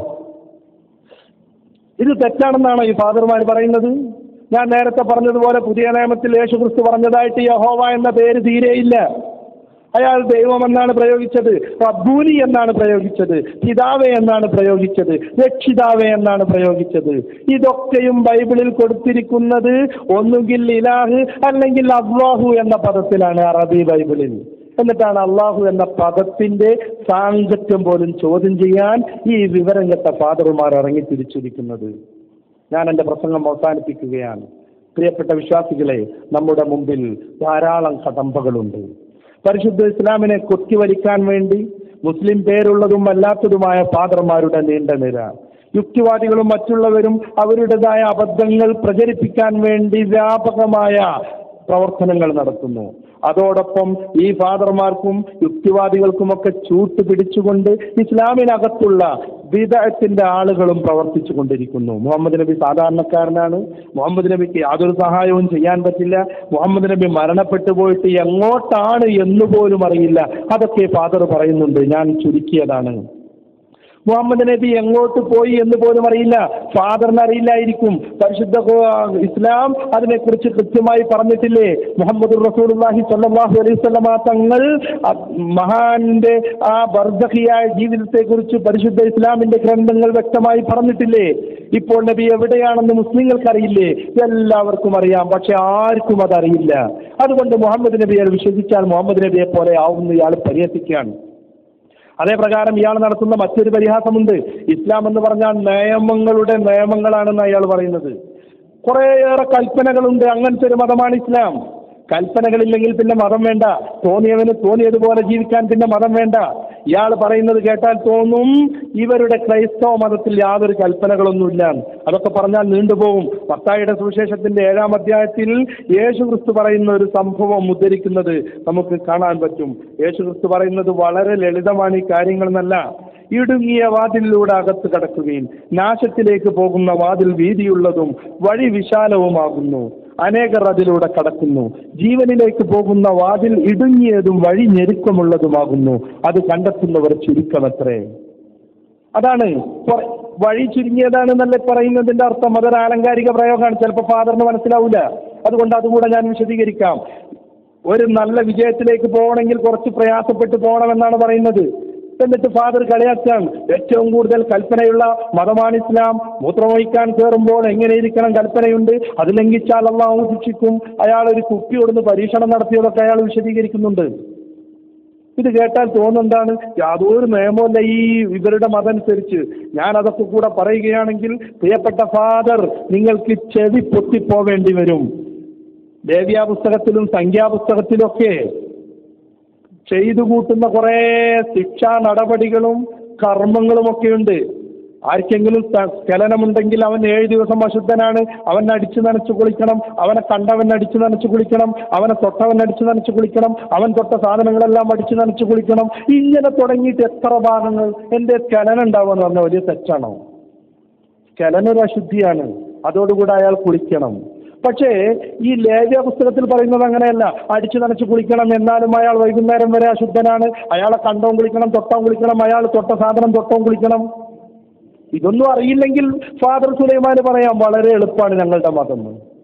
A: ഇത് തെറ്റാണെന്നാണ് ഈ ഫാദർമാർ പറയുന്നത്. ഞാൻ നേരത്തെ പറഞ്ഞതുപോലെ പുതിയ നിയമത്തിൽ യേശു ക്രിസ്തു പറഞ്ഞതായിട്ട് യഹോവ എന്ന പേര് തീരെയില്ല. അയാൾ ദൈവമെന്നാണ് പ്രയോഗിച്ചത്, റബ്ബൂനി എന്നാണ് പ്രയോഗിച്ചത്, പിതാവേ എന്നാണ് പ്രയോഗിച്ചത്, രക്ഷിതാവേ എന്നാണ് പ്രയോഗിച്ചത്. ഇതൊക്കെയും ബൈബിളിൽ കൊടുത്തിരിക്കുന്നത് ഒന്നുകിൽ ഇലാഹ് അല്ലെങ്കിൽ അല്ലാഹു എന്ന പദത്തിലാണ്, അറബി ബൈബിളിൽ. എന്നിട്ടാണ് അള്ളാഹു എന്ന പദത്തിന്റെ സാങ്കത്യം പോലും ചോദ്യം ചെയ്യാൻ ഈ വിവരം കെട്ട ഫാദർമാർ ഇറങ്ങി തിരിച്ചിരിക്കുന്നത്. ഞാൻ എൻ്റെ പ്രസംഗം അവസാനിപ്പിക്കുകയാണ്. പ്രിയപ്പെട്ട വിശ്വാസികളെ, നമ്മുടെ മുമ്പിൽ ധാരാളം കടമ്പകളുണ്ട്. പരിശുദ്ധ ഇസ്ലാമിനെ കൊത്തിവലിക്കാൻ വേണ്ടി മുസ്ലിം പേരുള്ളതും അല്ലാത്തതുമായ ഫാദർമാരുടെ നീണ്ട നിര, യുക്തിവാദികളും മറ്റുള്ളവരും അവരുടേതായ അബദ്ധങ്ങൾ പ്രചരിപ്പിക്കാൻ വേണ്ടി വ്യാപകമായ പ്രവർത്തനങ്ങൾ നടത്തുന്നു. അതോടൊപ്പം ഈ ഫാദർമാർക്കും യുക്തിവാദികൾക്കുമൊക്കെ ചൂട്ട് പിടിച്ചുകൊണ്ട് ഇസ്ലാമിനകത്തുള്ള ബിദ്അത്തിന്റെ ആളുകളും പ്രവർത്തിച്ചു കൊണ്ടിരിക്കുന്നു. മുഹമ്മദ് നബി സാധാരണക്കാരനാണ്, മുഹമ്മദ് നബിക്ക് യാതൊരു സഹായവും ചെയ്യാൻ പറ്റില്ല, മുഹമ്മദ് നബി മരണപ്പെട്ടു പോയിട്ട് എങ്ങോട്ടാണ് എന്നുപോലും അറിയില്ല. അതൊക്കെ ഫാദർ പറയുന്നുണ്ട്. ഞാൻ ചുരുക്കിയതാണ്. മുഹമ്മദ് നബി എങ്ങോട്ട് പോയി എന്ന് പോലും അറിയില്ല, ഫാദറിന് അറിയില്ലായിരിക്കും. പരിശുദ്ധ ഇസ്ലാം അതിനെക്കുറിച്ച് കൃത്യമായി പറഞ്ഞിട്ടില്ലേ? മുഹമ്മദ് റസൂലുള്ളാഹി സ്വല്ലല്ലാഹു അലൈഹി വസല്ലമ തങ്ങൾ മഹാന്റെ ആ ബർസഖിയായ ജീവിതത്തെക്കുറിച്ച് പരിശുദ്ധ ഇസ്ലാമിന്റെ ഗ്രന്ഥങ്ങൾ വ്യക്തമായി പറഞ്ഞിട്ടില്ലേ? ഇപ്പോൾ നബി എവിടെയാണെന്ന് മുസ്ലിങ്ങൾക്കറിയില്ലേ? എല്ലാവർക്കും അറിയാം, പക്ഷെ ആർക്കും അതറിയില്ല. അതുകൊണ്ട് മുഹമ്മദ് നബിയെ വിശ്വസിച്ചാൽ മുഹമ്മദ് നബിയെ പോലെ ആവുന്ന ഇയാൾ പരിഹസിക്കുകയാണ്. അതേ പ്രകാരം ഇയാൾ നടത്തുന്ന മറ്റൊരു പരിഹാസമുണ്ട്. ഇസ്ലാം എന്ന് പറഞ്ഞാൽ നിയമങ്ങളുടെ നിയമങ്ങളാണെന്ന് അയാൾ പറയുന്നത്. കുറേയേറെ കൽപ്പനകളുണ്ട്, അങ്ങനത്തെ ഒരു മതമാണ് ഇസ്ലാം. കൽപ്പനകളില്ലെങ്കിൽ പിന്നെ മതം വേണ്ട, തോന്നിയവന് തോന്നിയതുപോലെ ജീവിക്കാൻ പിന്നെ മതം വേണ്ട. ഇയാൾ പറയുന്നത് കേട്ടാൽ തോന്നും ഇവരുടെ ക്രൈസ്തവ മതത്തിൽ യാതൊരു കൽപ്പനകളൊന്നുമില്ല. അതൊക്കെ പറഞ്ഞാൽ നീണ്ടുപോകും. മത്തായിയുടെ സുവിശേഷത്തിന്റെ ഏഴാം അധ്യായത്തിൽ യേശു ക്രിസ്തു പറയുന്ന ഒരു സംഭവം ഉദ്ധരിക്കുന്നത് നമുക്ക് കാണാൻ പറ്റും. യേശു ക്രിസ്തു പറയുന്നത് വളരെ ലളിതമാണ് ഈ കാര്യങ്ങൾ എന്നല്ല. ഇടുങ്ങിയ വാതിലിലൂടെ അകത്ത് കടക്കുകയും നാശത്തിലേക്ക് പോകുന്ന വാതിൽ വീതിയുള്ളതും വഴി വിശാലവുമാകുന്നു, അനേകർ അതിലൂടെ കടക്കുന്നു. ജീവനിലേക്ക് പോകുന്ന വാതിൽ ഇടുങ്ങിയതും വഴി ഞെരുക്കമുള്ളതുമാകുന്നു, അത് കണ്ടെത്തുന്നവർ ചുരുക്കമത്രേ. അതാണ് വഴി ചുരുങ്ങിയതാണെന്നല്ലേ പറയുന്നതിന്റെ അർത്ഥം. അതൊരു ആലങ്കാരിക പ്രയോഗമാണ്, ചിലപ്പോൾ ഫാദറിന് മനസ്സിലാവില്ല. അതുകൊണ്ട് അതുകൂടെ ഞാൻ വിശദീകരിക്കാം. ഒരു നല്ല വിജയത്തിലേക്ക് പോകണമെങ്കിൽ കുറച്ച് പ്രയാസപ്പെട്ട് പോകണമെന്നാണ് പറയുന്നത്. എന്നിട്ട് ഫാദർ കളിയാക്കാണ്, ഏറ്റവും കൂടുതൽ കൽപ്പനയുള്ള മതമാണ് ഇസ്ലാം. മൂത്രമൊഴിക്കാൻ കയറുമ്പോൾ എങ്ങനെ ഇരിക്കണം കൽപ്പനയുണ്ട്, അത് ലംഘിച്ചാൽ അള്ളാഹു ശിക്ഷിക്കും. അയാൾ ഒരു കുപ്പി കൊടുന്ന് പരീക്ഷണം നടത്തിയതൊക്കെ അയാൾ വിശദീകരിക്കുന്നുണ്ട്. ഇത് കേട്ടാൽ തോന്നുന്നതാണ് യാതൊരു നിയമമല്ല ഈ ഇവരുടെ മതം അനുസരിച്ച്. ഞാൻ അതൊക്കെ കൂടെ പറയുകയാണെങ്കിൽ പ്രിയപ്പെട്ട ഫാദർ, നിങ്ങൾക്ക് ചെവി പൊട്ടിപ്പോവേണ്ടി വരും. ലേവ്യ പുസ്തകത്തിലും സംഖ്യാപുസ്തകത്തിലൊക്കെ ചെയ്തു കൂട്ടുന്ന കുറേ ശിക്ഷാ നടപടികളും കർമ്മങ്ങളും ഒക്കെയുണ്ട്. ആർക്കെങ്കിലും സ്ഖലനമുണ്ടെങ്കിൽ അവൻ ഏഴ് ദിവസം അശുദ്ധനാണ്, അവൻ അടിച്ചു നനച്ചു കുളിക്കണം, അവനെ കണ്ടവൻ അടിച്ചു നനച്ചു കുളിക്കണം, അവനെ തൊട്ടവൻ അടിച്ചു നനച്ചു കുളിക്കണം, അവൻ തൊട്ട സാധനങ്ങളെല്ലാം അടിച്ചു നനച്ചു കുളിക്കണം. ഇങ്ങനെ തുടങ്ങിയിട്ട് എത്ര ഭാഗങ്ങൾ. എൻ്റെ സ്ഖലനം ഉണ്ടാവുക എന്ന് പറഞ്ഞാൽ വലിയ തെറ്റാണോ? സ്ഖലനം ഒരു അശുദ്ധിയാണ്, അതോടുകൂടെ അയാൾ കുളിക്കണം. പക്ഷേ ഈ ലേവ്യ പുസ്തകത്തിൽ പറയുന്നത് അങ്ങനെയല്ല. അടിച്ചു നനച്ച് കുളിക്കണം, എന്നാലും അയാൾ വൈകുന്നേരം വരെ അശുദ്ധനാണ്. അയാളെ കണ്ടവും കുളിക്കണം, തൊട്ടവും കുളിക്കണം, അയാൾ തൊട്ട സാധനം തൊട്ടവും കുളിക്കണം. ഇതൊന്നും അറിയില്ലെങ്കിൽ ഫാദർ സുലൈമാന് പറയാം വളരെ എളുപ്പമാണ് ഞങ്ങളുടെ മതം.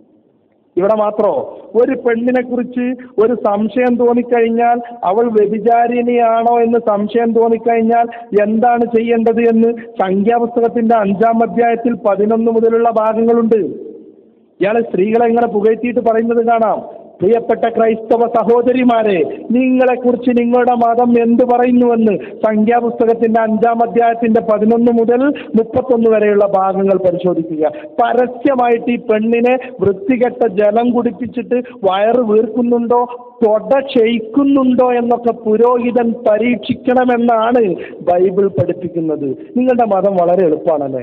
A: ഇവിടെ മാത്രോ ഒരു പെണ്ണിനെ കുറിച്ച് ഒരു സംശയം തോന്നിക്കഴിഞ്ഞാൽ, അവൾ വ്യഭിചാരിണിയാണോ എന്ന് സംശയം തോന്നിക്കഴിഞ്ഞാൽ എന്താണ് ചെയ്യേണ്ടത് എന്ന് സംഖ്യാപുസ്തകത്തിന്റെ അഞ്ചാം അധ്യായത്തിൽ പതിനൊന്ന് മുതലുള്ള ഭാഗങ്ങളുണ്ട്. ഇയാളെ സ്ത്രീകളെ ഇങ്ങനെ പുകഴ്ത്തിയിട്ട് പറയുന്നത് കാണാം. പ്രിയപ്പെട്ട ക്രൈസ്തവ സഹോദരിമാരെ, നിങ്ങളെക്കുറിച്ച് നിങ്ങളുടെ മതം എന്ത് പറയുന്നുവെന്ന് സംഖ്യാപുസ്തകത്തിന്റെ അഞ്ചാം അധ്യായത്തിന്റെ പതിനൊന്ന് മുതൽ മുപ്പത്തൊന്ന് വരെയുള്ള ഭാഗങ്ങൾ പരിശോധിക്കുക. പരസ്യമായിട്ട് ഈ പെണ്ണിനെ വൃത്തികെട്ട ജലം കുടിപ്പിച്ചിട്ട് വയറ് വീർക്കുന്നുണ്ടോ, തൊട ക്ഷയിക്കുന്നുണ്ടോ എന്നൊക്കെ പുരോഹിതൻ പരീക്ഷിക്കണമെന്നാണ് ബൈബിൾ പഠിപ്പിക്കുന്നത്. നിങ്ങളുടെ മതം വളരെ എളുപ്പമാണല്ലേ?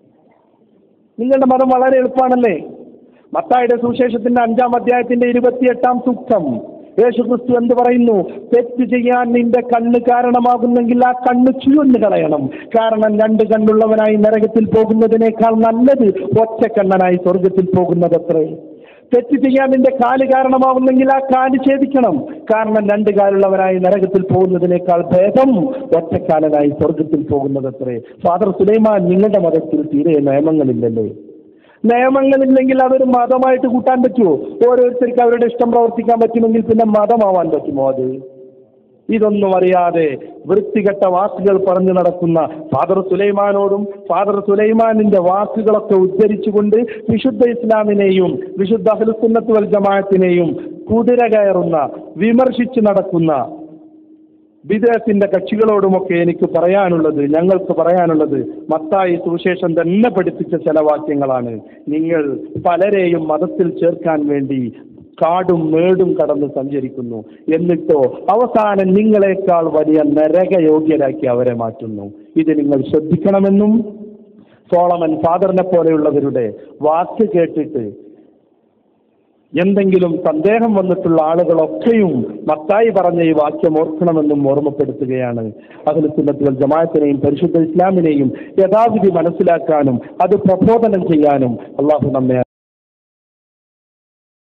A: നിങ്ങളുടെ മതം വളരെ എളുപ്പമാണല്ലേ? മത്തായിയുടെ സുവിശേഷത്തിന്റെ അഞ്ചാം അധ്യായത്തിന്റെ ഇരുപത്തിയെട്ടാം സൂക്തം യേശു ക്രിസ്തു എന്ത് പറയുന്നു? തെറ്റ് ചെയ്യാൻ നിന്റെ കണ്ണ് കാരണമാകുന്നെങ്കിൽ ആ കണ്ണ് ചുവന്ന് കളയണം. കാരണം രണ്ട് കണ്ണുള്ളവനായി നരകത്തിൽ പോകുന്നതിനേക്കാൾ നല്ലത് ഒറ്റക്കണ്ണനായി സ്വർഗത്തിൽ പോകുന്നതത്രേ. തെറ്റ് ചെയ്യാൻ നിന്റെ കാല് കാരണമാകുന്നെങ്കിൽ ആ കാല് ഛേദിക്കണം. കാരണം രണ്ട് കാലുള്ളവനായി നരകത്തിൽ പോകുന്നതിനേക്കാൾ ഭേദം ഒറ്റക്കാലനായി സ്വർഗത്തിൽ പോകുന്നതത്രേ. ഫാദർ സുലൈമാൻ, നിങ്ങളുടെ മതത്തിൽ തീരെ നിയമങ്ങളില്ലല്ലേ? നിയമങ്ങളില്ലെങ്കിൽ അതൊരു മതമായിട്ട് കൂട്ടാൻ പറ്റുമോ? ഓരോരുത്തർക്ക് അവരുടെ ഇഷ്ടം പ്രവർത്തിക്കാൻ പറ്റുമെങ്കിൽ പിന്നെ മതമാവാൻ പറ്റുമോ? അത് ഇതൊന്നും അറിയാതെ വൃത്തികെട്ട വാക്കുകൾ പറഞ്ഞു നടക്കുന്ന ഫാദർ സുലൈമാനോടും ഫാദർ സുലൈമാനിന്റെ വാക്കുകളൊക്കെ ഉദ്ധരിച്ചുകൊണ്ട് വിശുദ്ധ ഇസ്ലാമിനെയും വിശുദ്ധ അഹ്ലുസുന്നത്ത് വൽ ജമാഅത്തിനെയും കുതിര കയറുന്ന വിമർശിച്ചു നടക്കുന്ന ബിദ്അത്തിന്റെ കക്ഷികളോടുമൊക്കെ എനിക്ക് പറയാനുള്ളത്, ഞങ്ങൾക്ക് പറയാനുള്ളത്, മത്തായി സുവിശേഷം തന്നെ പഠിപ്പിച്ച ചില വാക്യങ്ങളാണ്. നിങ്ങൾ പലരെയും മതത്തിൽ ചേർക്കാൻ വേണ്ടി കാടും മേടും കടന്ന് സഞ്ചരിക്കുന്നു, എന്നിട്ടോ അവസാനം നിങ്ങളെക്കാൾ വലിയ നരകയോഗ്യരാക്കി അവരെ മാറ്റുന്നു. ഇത് നിങ്ങൾ ശ്രദ്ധിക്കണമെന്നും സോളമൻ ഫാദറിനെ പോലെയുള്ളവരുടെ വാക്ക് കേട്ടിട്ട് എന്തെങ്കിലും സന്ദേഹം വന്നിട്ടുള്ള ആളുകളൊക്കെയും മത്തായി പറഞ്ഞ ഈ വാക്യം ഓർക്കണമെന്നും ഓർമ്മപ്പെടുത്തുകയാണ്. അഹ്ലുസുന്നത്ത് വൽ ജമാഅത്തിനെയും പരിശുദ്ധ ഇസ്ലാമിനെയും യഥാവിധി മനസ്സിലാക്കാനും അത് പ്രബോധനം ചെയ്യാനും അള്ളാഹു നമ്മെ